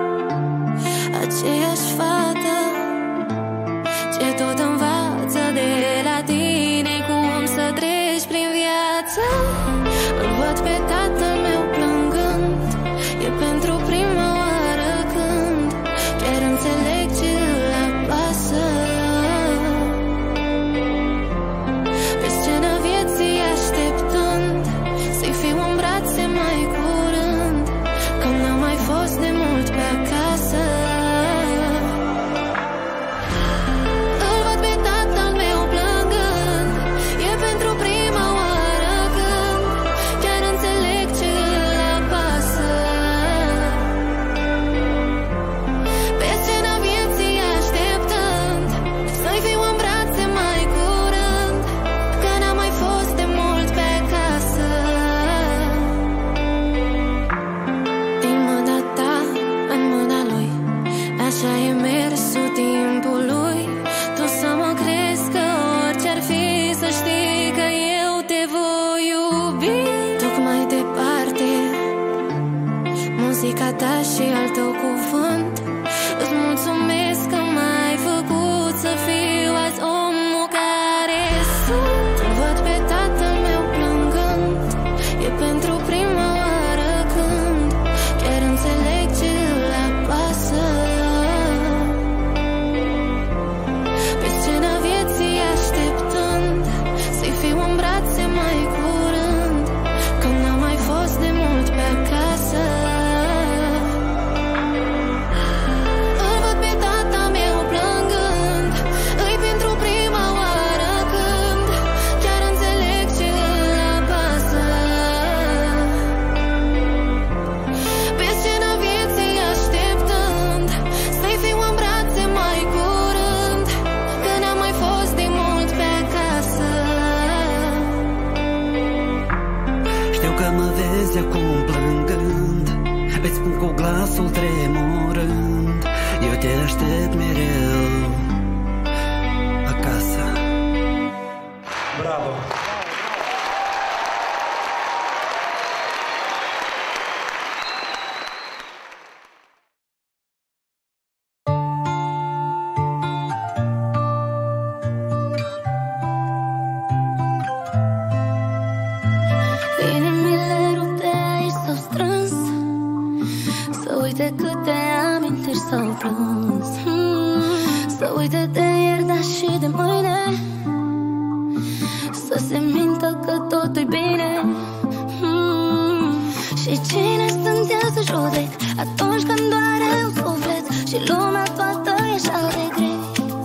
aceeași fată ce tot învață de la tine cum să treci prin viață. Îl văd pe tatăl meu plângând, e pentru prima oară când chiar înțeleg ce îl apasă. Pe scena vieții așteptând să-i fiu în brațe mai curând, că n-am mai fost de mult pe acasă. Îl văd pe tatăl meu plângând, e pentru prima oară când chiar înțeleg ce îl apasă. Pe scena vieții așteptând să-i fiu în brațe mai curând, că n-am mai fost de mult pe acasă. Din mâna ta în mâna lui, așa e mersul timpului. Tu să mă crezi că orice-ar fi, să știi că eu te voi iubi. Duc mai departe muzica ta și al tău cuvânt. Îți mulțumesc că m-ai făcut să fiu azi omul care sunt. Îl văd pe tatăl meu plângând, e pentru prima oară când chiar înțeleg ce îl apasă. Pe scena vieții așteptând să-i fiu în brațe mai curând, că n-am mai fost de mult pe acasă. Îl văd pe tata meu plângând, îi pentru prima oară când chiar înțeleg ce îl apasă. Pe scena vieții așteptând să-i fiu în brațe mai curând, că n-am mai fost de mult pe acasă. Știu că mă vezi acum plângând, îți spun cu glasul tremurând, eu te aștept mereu acasă. Bravo! Inimile rupte aici s-au strâns, să uite câte amintiri s-au plâns. Să uite de ieri, dar și de mâine, să se mintă că totul-i bine. Și cine sunt eu să judec atunci când doare un suflet și lumea toată e așa de greu?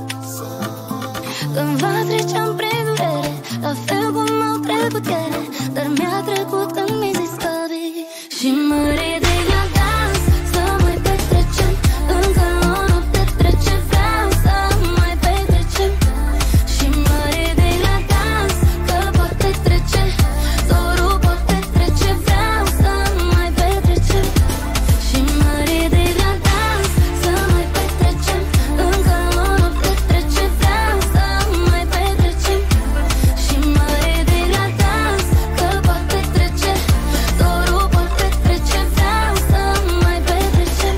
Cândva treceam prin durere, la fel cum au trecut ele, dar mi-a trecut când mi-ai zis că vii. Și mă ridic la dans, să mai petrecem, încă o noapte trece, vreau să mai petrecem. Și mă ridic la dans, că poate trece, dorul poate trece, vreau să mai petrecem. Și mă ridic la dans, să mai petrecem, încă o noapte trece, vreau să mai petrecem. Și mă ridic la dans, că poate trece, dorul poate trece, vreau să mai petrecem.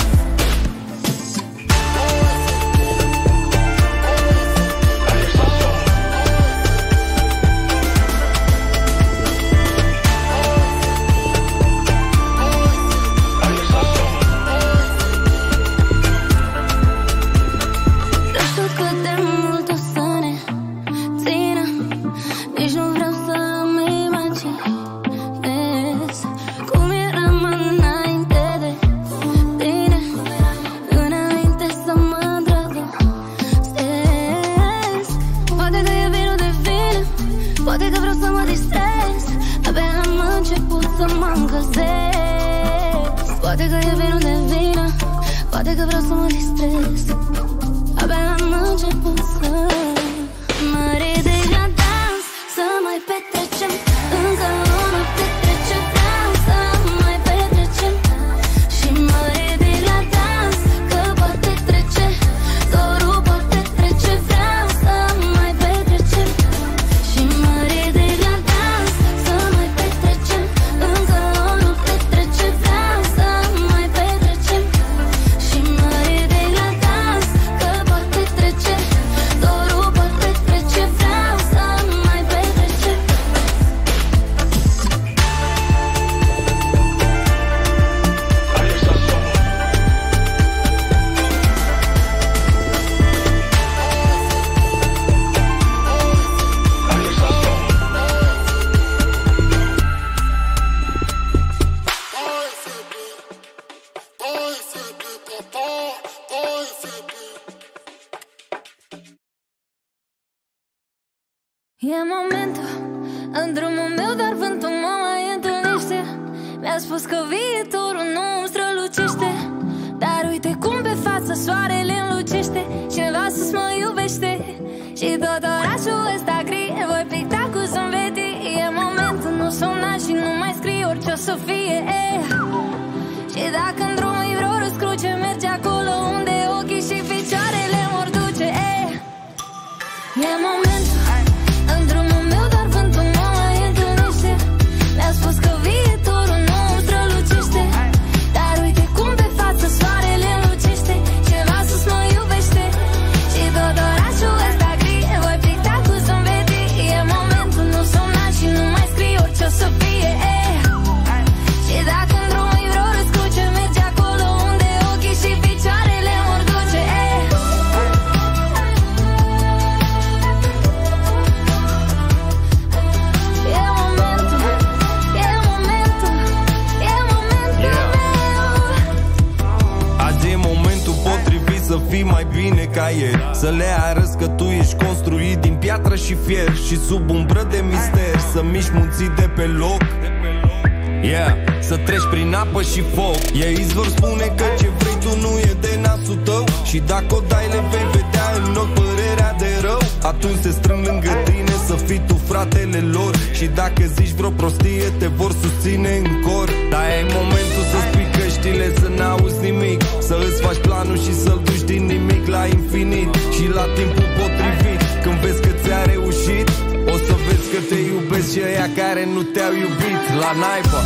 Nu știu cât de mult o să ne țină, nici nu vreau să-mi imaginez cum eram înainte de tine, înainte să mă îndrăgostesc. Poate că e vinul de vină, poate că vreau să mă Poate că e vinul de vină, poate că vreau să mă distrez. Abia am început să mă ridic la dans, să mai petrecem încă o noapte trece. Vreau să mai petrecem și mă ridic la dans, că poate trece, dorul poate trece. Vreau să mai petrecem și mă ridic la dans, să mai petrecem încă o noapte trece. Vreau să mai petrecem și mă ridic la dans, că poate trece, dorul poate trece. Vreau să mai petrecem. E momentul, în drumul meu, dar vântul mă mai întâlnește. Mi-a spus că viitorul nu îmi strălucește, dar uite cum pe față soarele înlucește. Cineva sus mă iubește și tot orașul ăsta gri voi picta cu zâmbete. E momentul, nu suna și nu mai scrii orice o să fie. Și dacă în drum e vreo răscruce, merge acolo unde ochii și picioarele mor duce. E momentul, în drumul meu, dar vântul mă mai întâlnește. Mi-a spus că viitorul nu îmi strălucește, dar uite cum pe față soarele înlucește. Cineva sus mă iubește și tot orașul ăsta gri voi picta cu zâmbete. E momentul, nu suna și nu mai scrii orice o să fie. Și dacă în drum e vreo răscruce, merge acolo unde ochii și picioarele mor duce. Să fii mai bine ca ieri, să le arăți că tu ești construit din piatră și fier și sub umbră de mister, să miști munții de pe loc. Să treci prin apă și foc. Ei îți vor spune că ce vrei tu nu e de nasul tău, și dacă o dai le vei vedea în ochi părerea de rău. Atunci se strâng lângă tine să fii tu fratele lor, și dacă zici vreo prostie te vor susține în cor. Dar e momentul să spui căștile, să n-auzi nimic, să îți faci planul și să-l duci din nimic la infinit. Și la timpul potrivit, când vezi că ți-a reușit, o să vezi că te iubesc și ăia care nu te-au iubit. La naiba.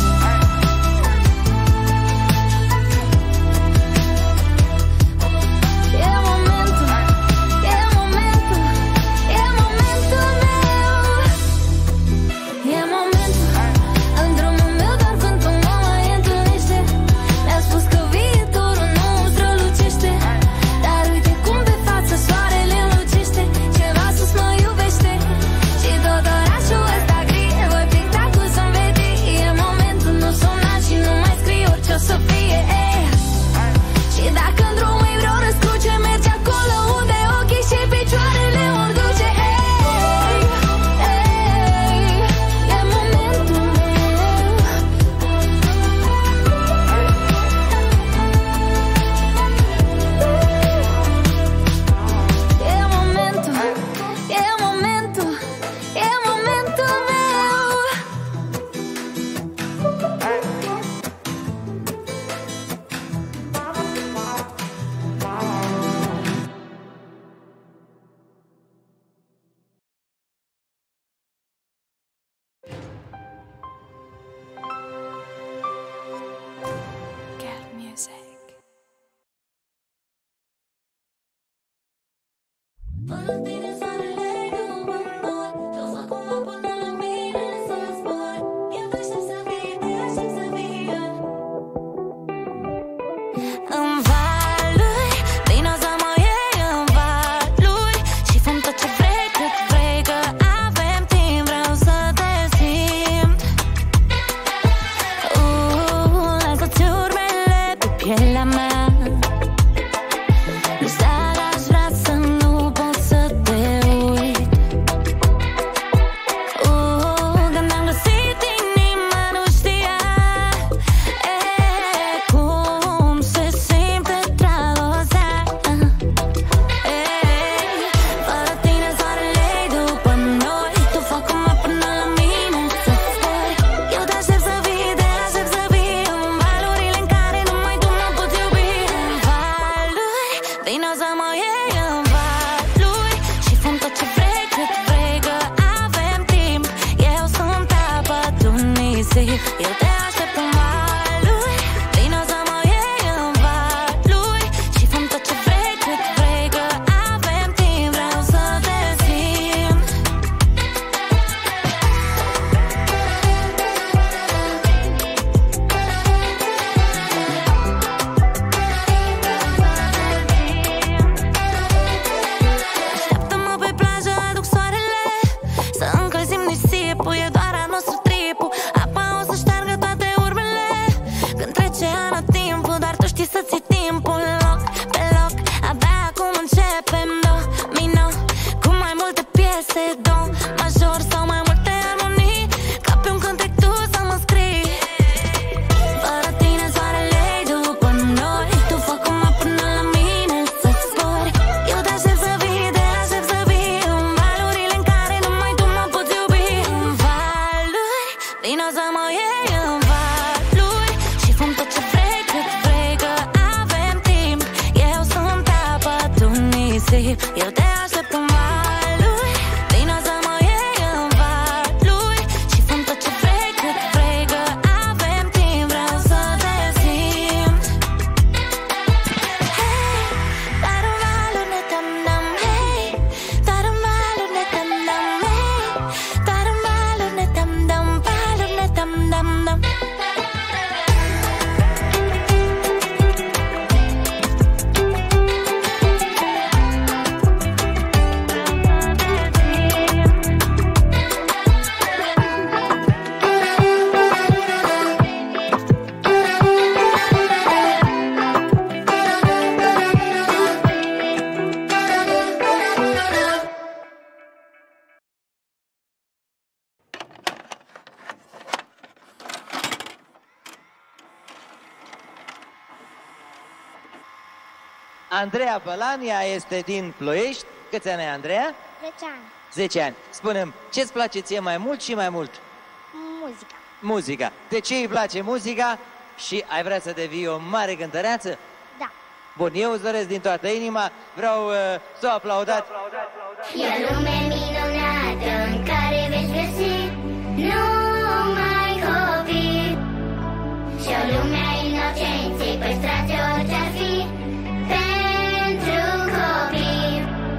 Dar aș vrea să nu pot să te Eu te aștept în valuri, vino să mă iei în valuri și făm tot ce vrei, cât vrei, că avem timp, vreau să te simt. Așteaptă-mă pe plajă, aduc soarele, să încălzim nisipul, e doar a nostru tripul. Apa o să șteargă toate urmele când trece anotimpul, dar tu știi să ții timpul. Loc pe loc, abia acum începem domino, cu mai multe piese, do major sau mai multe armonii, ca pe un cântec tu să mă scrii. Fără tine soarele-i după noi, tu fă cum până la mine să zbori. Eu te aștept să vii, te aștept să vii în valurile în care numai tu mă poți iubi. În valuri, vino să mă iei în valuri și făm tot ce vrei, cât vrei, că avem timp. Eu sunt apa, tu nisip, eu te aștept în valuri, vino să mă iei în valuri și făm tot ce vrei, cât vrei, că avem timp, vreau să te simt. Hey, dar în valuri ne temdăm, hey, dar în valuri ne temdăm, hey, dar în valuri ne temdăm, valuri ne temdăm, dăm. Andreea Bălania este din Ploiești. Câți ani ai, Andreea? 10 ani. 10 ani. Spune-mi, ce-ți place ție mai mult și mai mult? Muzica. Muzica. De ce îi place muzica și ai vrea să devii o mare cântăreață? Da. Bun, eu îți doresc din toată inima, vreau să o aplaudați. E o lume minunată în care veți găsi numai copii și o lume a inocenței păstrați orice-ar fi pentru copii.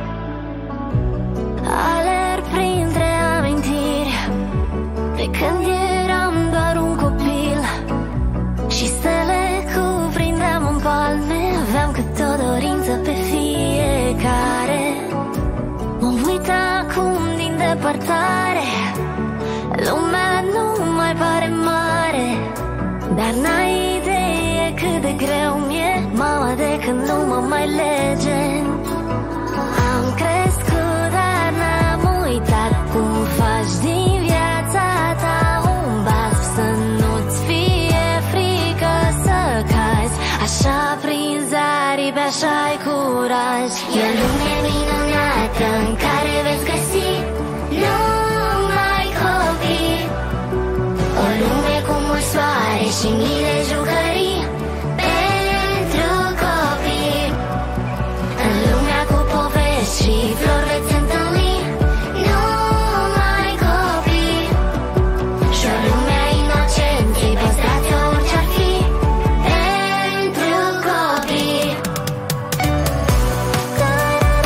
Alerg printre amintiri de când eram doar un copil și stele cuprindeam în palme, aveam câte o dorință pe fiecare. Mă uit acum din depărtare, lumea nu mai pare mare, dar n-ai idee cât de greu mi-e, mama, de când nu mă mai lege. Am crescut, dar n-am uitat cum faci din viața ta un bas, să nu-ți fie frică să cazi, așa prinzi aripi, așa ai curaj. E o lume minunată în care veți găsi numai copii, o lume cu mult soare și mii de jucării pentru copii. În lumea cu povești și flori veți întâlni numai copii și o lume a inocenței păstrați orice-ar fi pentru copii.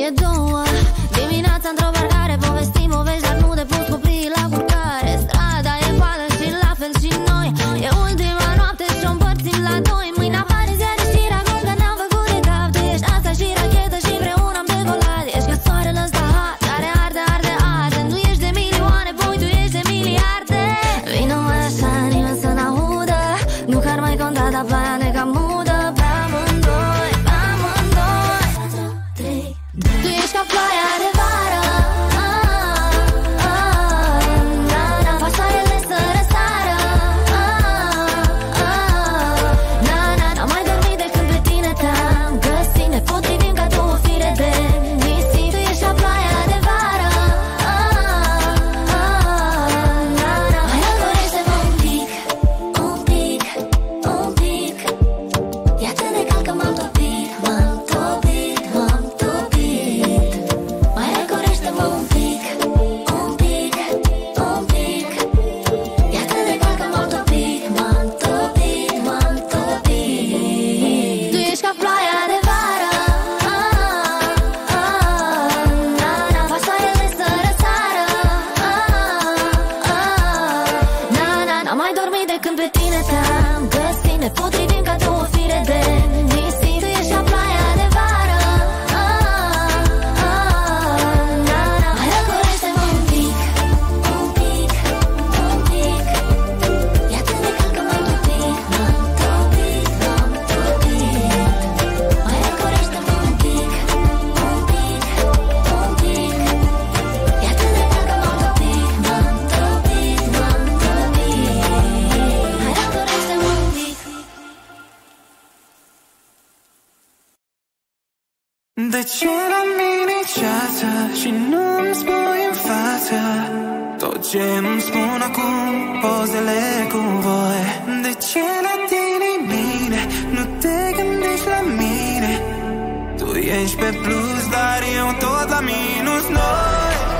două dimineața într-o parcare, povestim povești, dar nu de pus copii la culcare. Strada e goală și la fel și noi. E ultima noapte și o împărțim la doi. Mâine apare ziua de știri, acum că ne-am făcut de cap. Tu ești asta și rachetă și împreună am decolat. Ești ca soarele ăsta hot, care arde, arde, arde. Nu ești de milioane, păi tu ești de miliarde. Vino mai așa, nimeni să n-audă. Nu că ar mai conta, dar ploaia ne cam mudă. Pe amândoi, pe amândoi. Tu ești ca ploaia de vară. Faci soarele să răsară. N-am mai dormit de când pe tine te-am găsit. Ne potrivim ca două fire de nisip. Tu ești ca ploaia de vară. Mai îndorește-mă un pic, un pic, un pic. E atât de cald că m-am topit, m-am topit, m-am topit. Mai răcorește-mă un pic, un pic, un pic. E atât de cald că m-am topit, m-am topit, m-am topit. Tu ești ca ploaia de vară. Faci soarele să răsară. N-am mai dormit de când pe tine te-am găsit. Ne potrivim ca două fire de nisip. Tu ești ca ploaia de vară. Mai răcorește-mă un pic, un pic, un pic. E atât de cald că m-am topit, m-am topit, m-am topit. Mai răcorește-mă un pic, un pic, un pic. E atât de cald că m-am topit, m-am topit, m-am topit. Mai răcorește-mă un pic. De ce l-am inițiată și nu-mi spui în față tot ce îmi spun acum pozele cu voi? De ce la tine bine nu te gândești la mine? Tu ești pe plus, dar eu tot la minus. Noi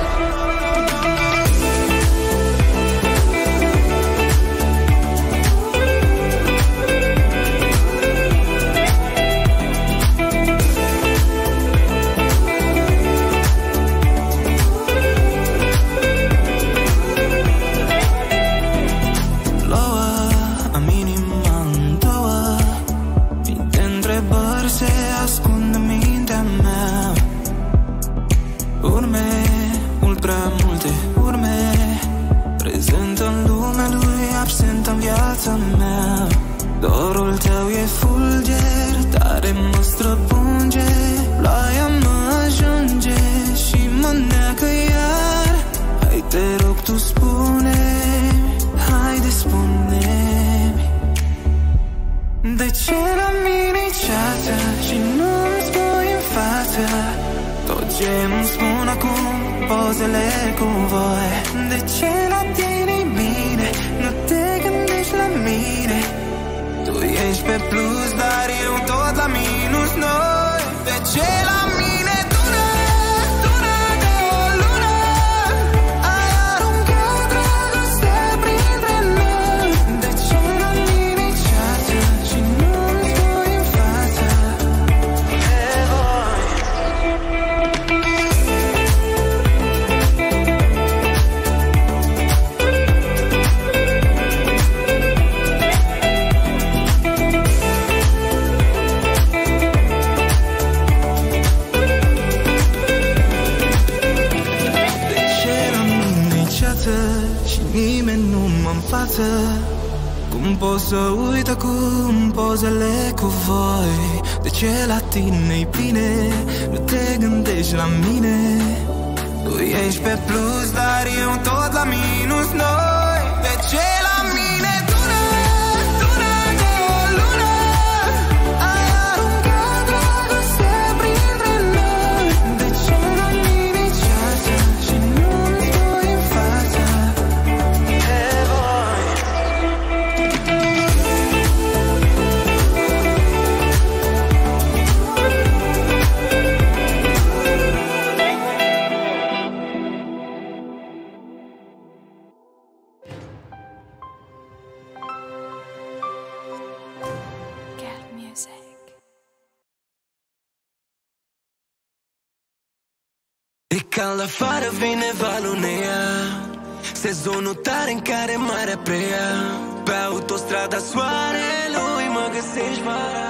ascund în mintea mea urme, mult prea multe urme. Prezent în lumea lui, absent în viața mea. Dorul tău e fulger, tare mă străpunge. Ploaia mă ajunge și mă neacă iar. Hai te rog tu spune-mi, haide spune-mi. De ce l-am inițiată și nu-mi spui în față tot ce îmi spun acum pozele cu voi? De ce la tine bine nu te gândești la mine? Tu ești pe plus, dar eu tot la minus. Noi de ce la mine tună, tună de o lună? Ai aruncat dragoste printre noi. De ce l-am inițiată și nu-mi spui în față de voi? Și nimeni nu mă-mi față. Cum pot să uit acum pozele cu voi? De ce la tine-i bine nu te gândești la mine? Tu ești pe plus, dar eu tot la minus. Noi de ce la mine tună, tună de o lună? Ai aruncat dragoste printre noi. De ce la mine ceasă și nu-mi spui în față de voi? cald afară, vine valul ne ia. Sezonul tare în care marea preia. Pe autostrada soarelui mă găsești vara.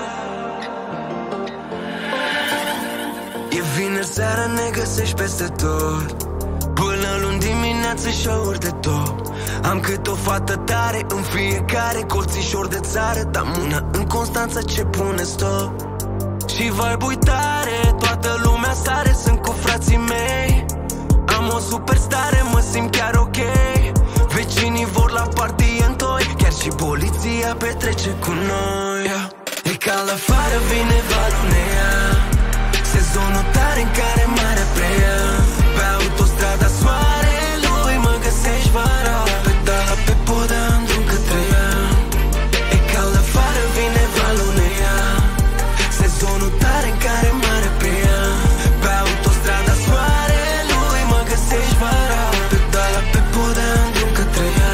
E vineri seara, ne găsești peste tot. Până luni dimineață show-uri de top. Am cât o fată tare în fiecare colțișor de țară. Dar mâna în Constanța ce pune stop. Și vibe-ui tare, toată lumea sare, sunt cu frații mei. Am o superstare, mă simt chiar ok. Vecinii vor la party în toi, chiar și poliția petrece cu noi. E cald afară, vine valul ne ia. Sezonul tare în care marea preia. Pe autostrada soarelui mă găsești vara. Pedala pe podea în drum către ea. E cald afară, vine valul ne ia. Sezonul tare în care marea preia. Pe autostrada soarelui mă găsești vara. Pedala pe podea în drum către ea.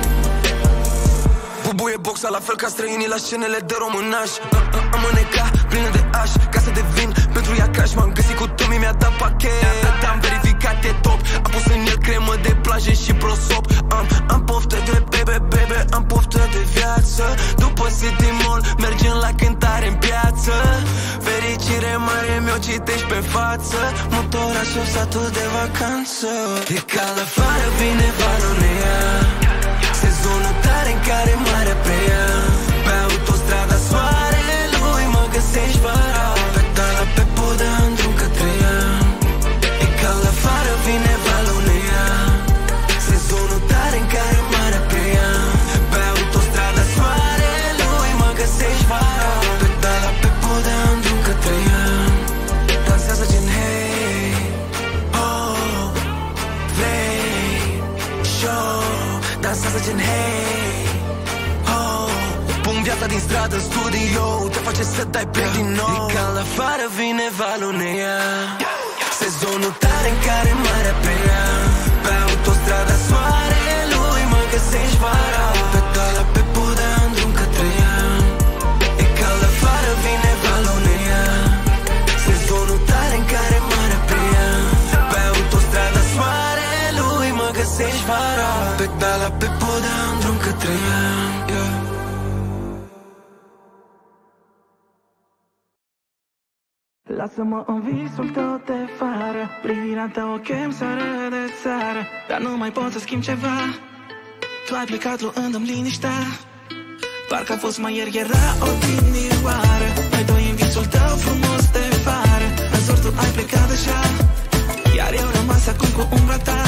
Bubuie boxa la fel ca străinii la scenele de românaș. Am înecat plină de aș, casă de vin pentru ea crash. M-am găsit cu Tommy, mi-a dat pachet. Am verificat, e top. Am pus în el cremă de plajă și prosop. Am poftă de bebe, am poftă de viață. După City Mall mergem la cântare în piață. Fericire mare mi-o citești pe față. Motorașul satul de vacanță. E cald afară, vine valul ne ia. Sezonul tare în care marea preia. Pe autostrada soarelui mă găsești vara. Pedala pe podea în drum către ea. E cald afară, vine valul ne ia. Sezonul tare în care marea preia. Pe autostrada soarelui mă găsești vara. Pedala pe podea în drum către ea. Dansează gen hey, oh, vrei show. Dansează gen hey, oh. Pun viața din stradă în studio, te face să dai play din nou. E cald afară, vine valul ne ia. Sezonul tare în care marea preia. Pe autostrada soarelui mă găsești vara. Pedala pe podea în drum către ea. E cald afară, vine valul ne ia. Sezonul tare în care marea preia. Pe autostrada soarelui mă găsești vara. Pedala pe podea în drum către ea. Lasă-mă în visul tău de vară. Privirea ta o chem seară de seară. Dar nu mai pot să schimb ceva. Tu ai plecat luându-mi liniștea. Parcă a fost mai ieri, era o dinioară. Noi doi în visul tău frumos de vară. În zor tu ai plecat deja. Iar eu rămas acum cu umbra ta.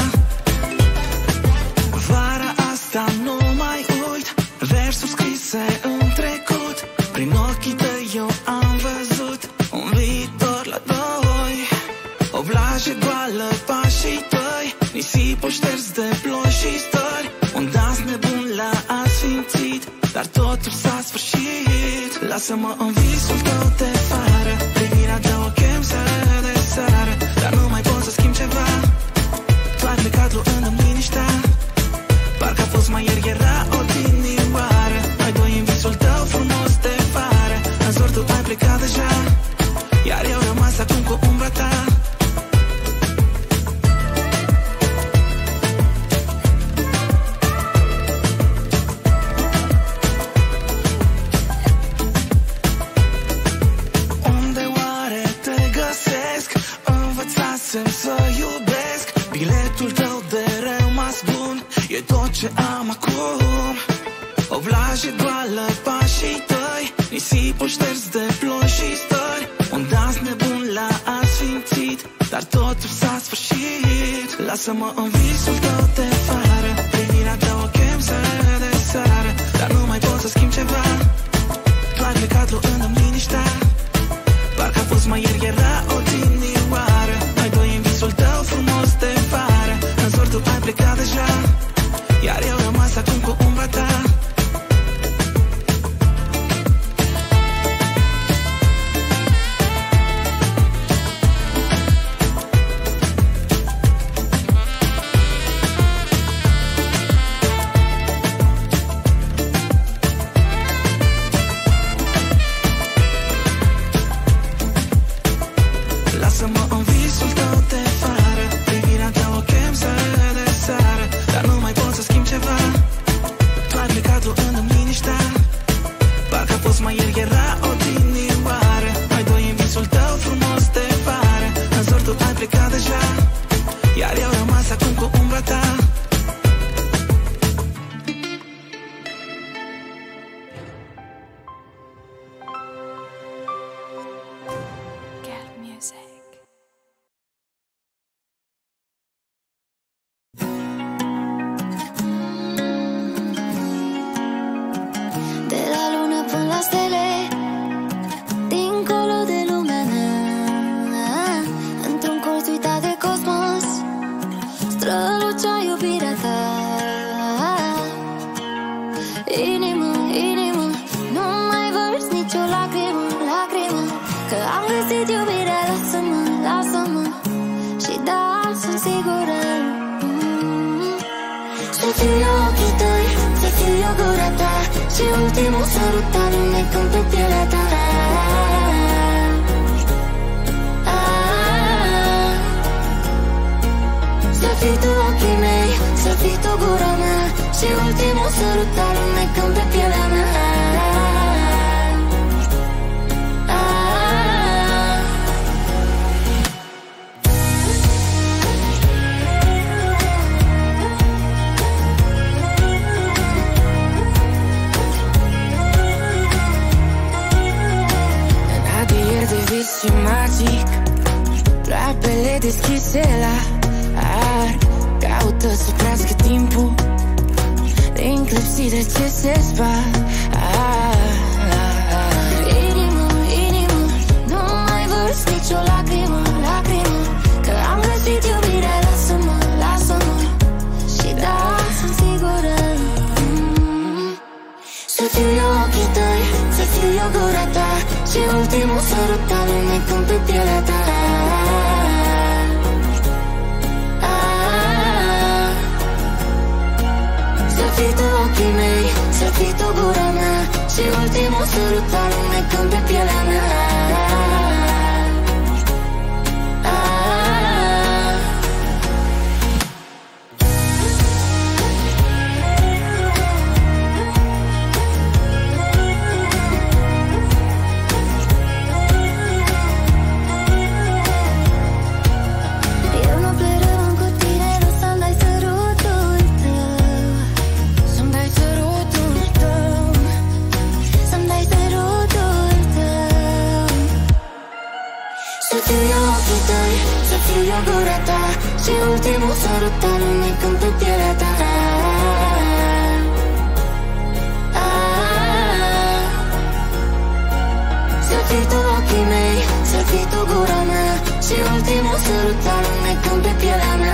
Vara asta nu mai uit versuri scrise în trecut. Prin ochii tăi eu am văzut un viitor la doi. O plajă goală, pașii tăi, nisipul șters de ploi și stări. Un dans nebun l-a asfințit, dar totul s-a sfârșit. Lasă-mă în visul tău de vară. Privirea ta o chem seară de seară. Dar nu mai pot să schimb ceva. Tu ai plecat luându-mi liniștea. Parcă a fost mai ieri, era o dinioară. Noi doi în visul tău frumos de vară. În zor tu ai plecat deja. Iar eu rămas acum cu umbra ta. Unde oare te găsesc? Învățasem să iubesc. Biletul tău de rămas bun e tot ce am acum. O plajă goală, pașii tăi, nisipul șters de ploi și stări. Un dans nebun l-a asfințit, dar totul s-a sfârșit. Lasă-mă în visul tău de vară. Privirea ta o chem seară de seară. Dar nu mai pot să schimb ceva. Tu ai plecat luându-mi liniștea. Parcă a fost mai ieri, era o dinioară. Noi doi în visul tău frumos de vară. În zor tu ai plecat deja. Iar eu rămas acum cu umbra ta. fost mai ieri, era odinioară. Noi doi în visul tău frumos de vară. În zor tu ai plecat deja, iar eu rămas acum cu umbra ta. Și ultimul sărutare necăm pe pielea ta. Să fii tu ochii mei, să fii tu gura mea. Și ultimul sărutare necăm pe pielea mea. Și magic, ploapele deschise la ar, caută să crească timpul din clepside ce se spar. Inimă, inimă, nu mai vărs nicio lacrimă, lacrimă, că am găsit iubirea. Lasă-mă, lasă-mă, și da, sunt sigură. Să fiu eu ochii tăi, să fiu eu gura ta. Și ultimul sărutare necăm pe pielea ta. Să fii tu ochii mei, să fii tu gura mea. Și ultimul sărutare necăm pe pielea mea. Gura ta și ultimul sărutare necăm pe pielea ta. Să fii tu ochii mei, să fii tu gura mea. Și ultimul sărutare necăm pe pielea mea.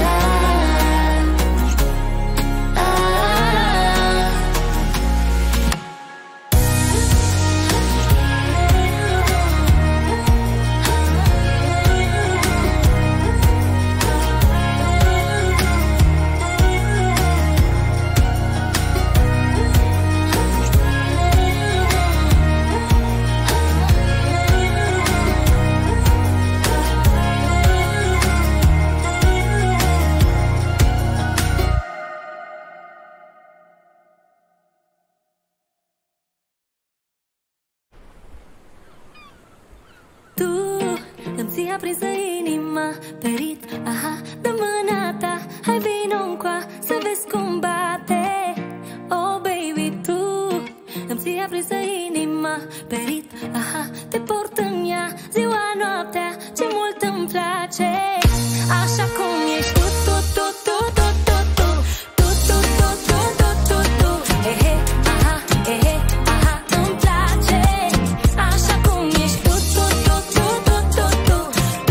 Aprinsă inima, perit, aha, de mâna ta. Hai vino încoa să vezi cum bate. Oh baby, tu îmi ții aprinsă inima, perit, aha, te port în ea ziua, noaptea, ce mult îmi place. Așa cum ești tu, tu, tu, tu, tu, tu, tu, tu, tu, tu, tu, tu, tu, tu, ehe, aha, ehe, aha, îmi place. Așa cum ești tu, tu, tu, tu, tu, tu, tu.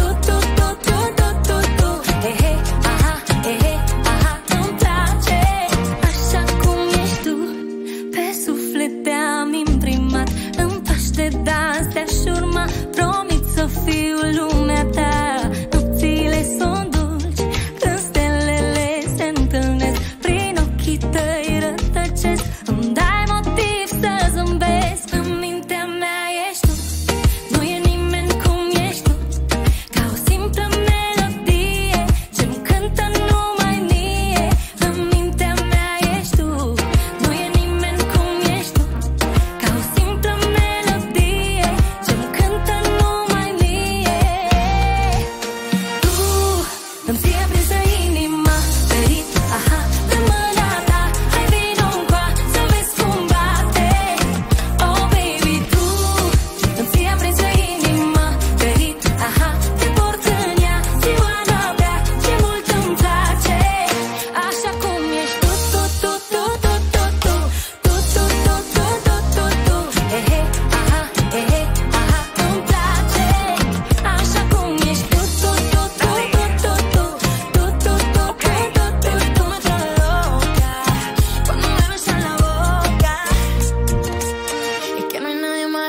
Promit să fiu lumea ta. Nopțile sunt dulci când stelele se întâlnesc. Prin ochii tăi rătăcesc. Îmi dai motiv să zâmbesc. În mintea mea ești tu. Nu e nimeni cum ești tu. Ca o simplă melodie ce-mi cântă numai mie. În mintea mea ești tu. Nu e nimeni cum ești tu. Ca o simplă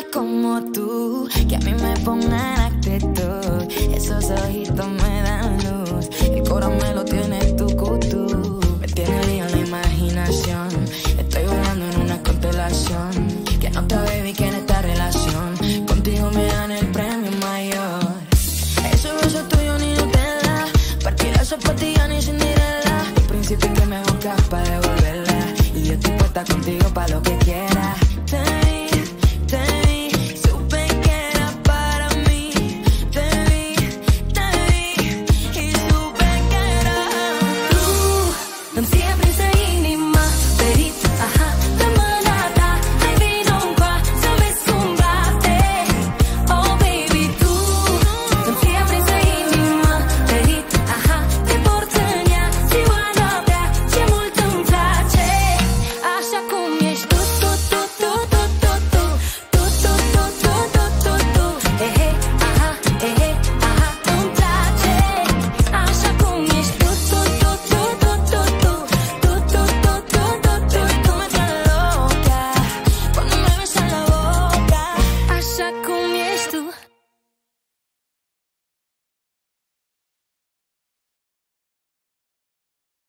como tú, que a mí me pongan actitud. Esos ojitos me dan luz, el corazón me lo tienes tú, me tiene lío en la imaginación. Estoy volando en una constelación, que no te baby, que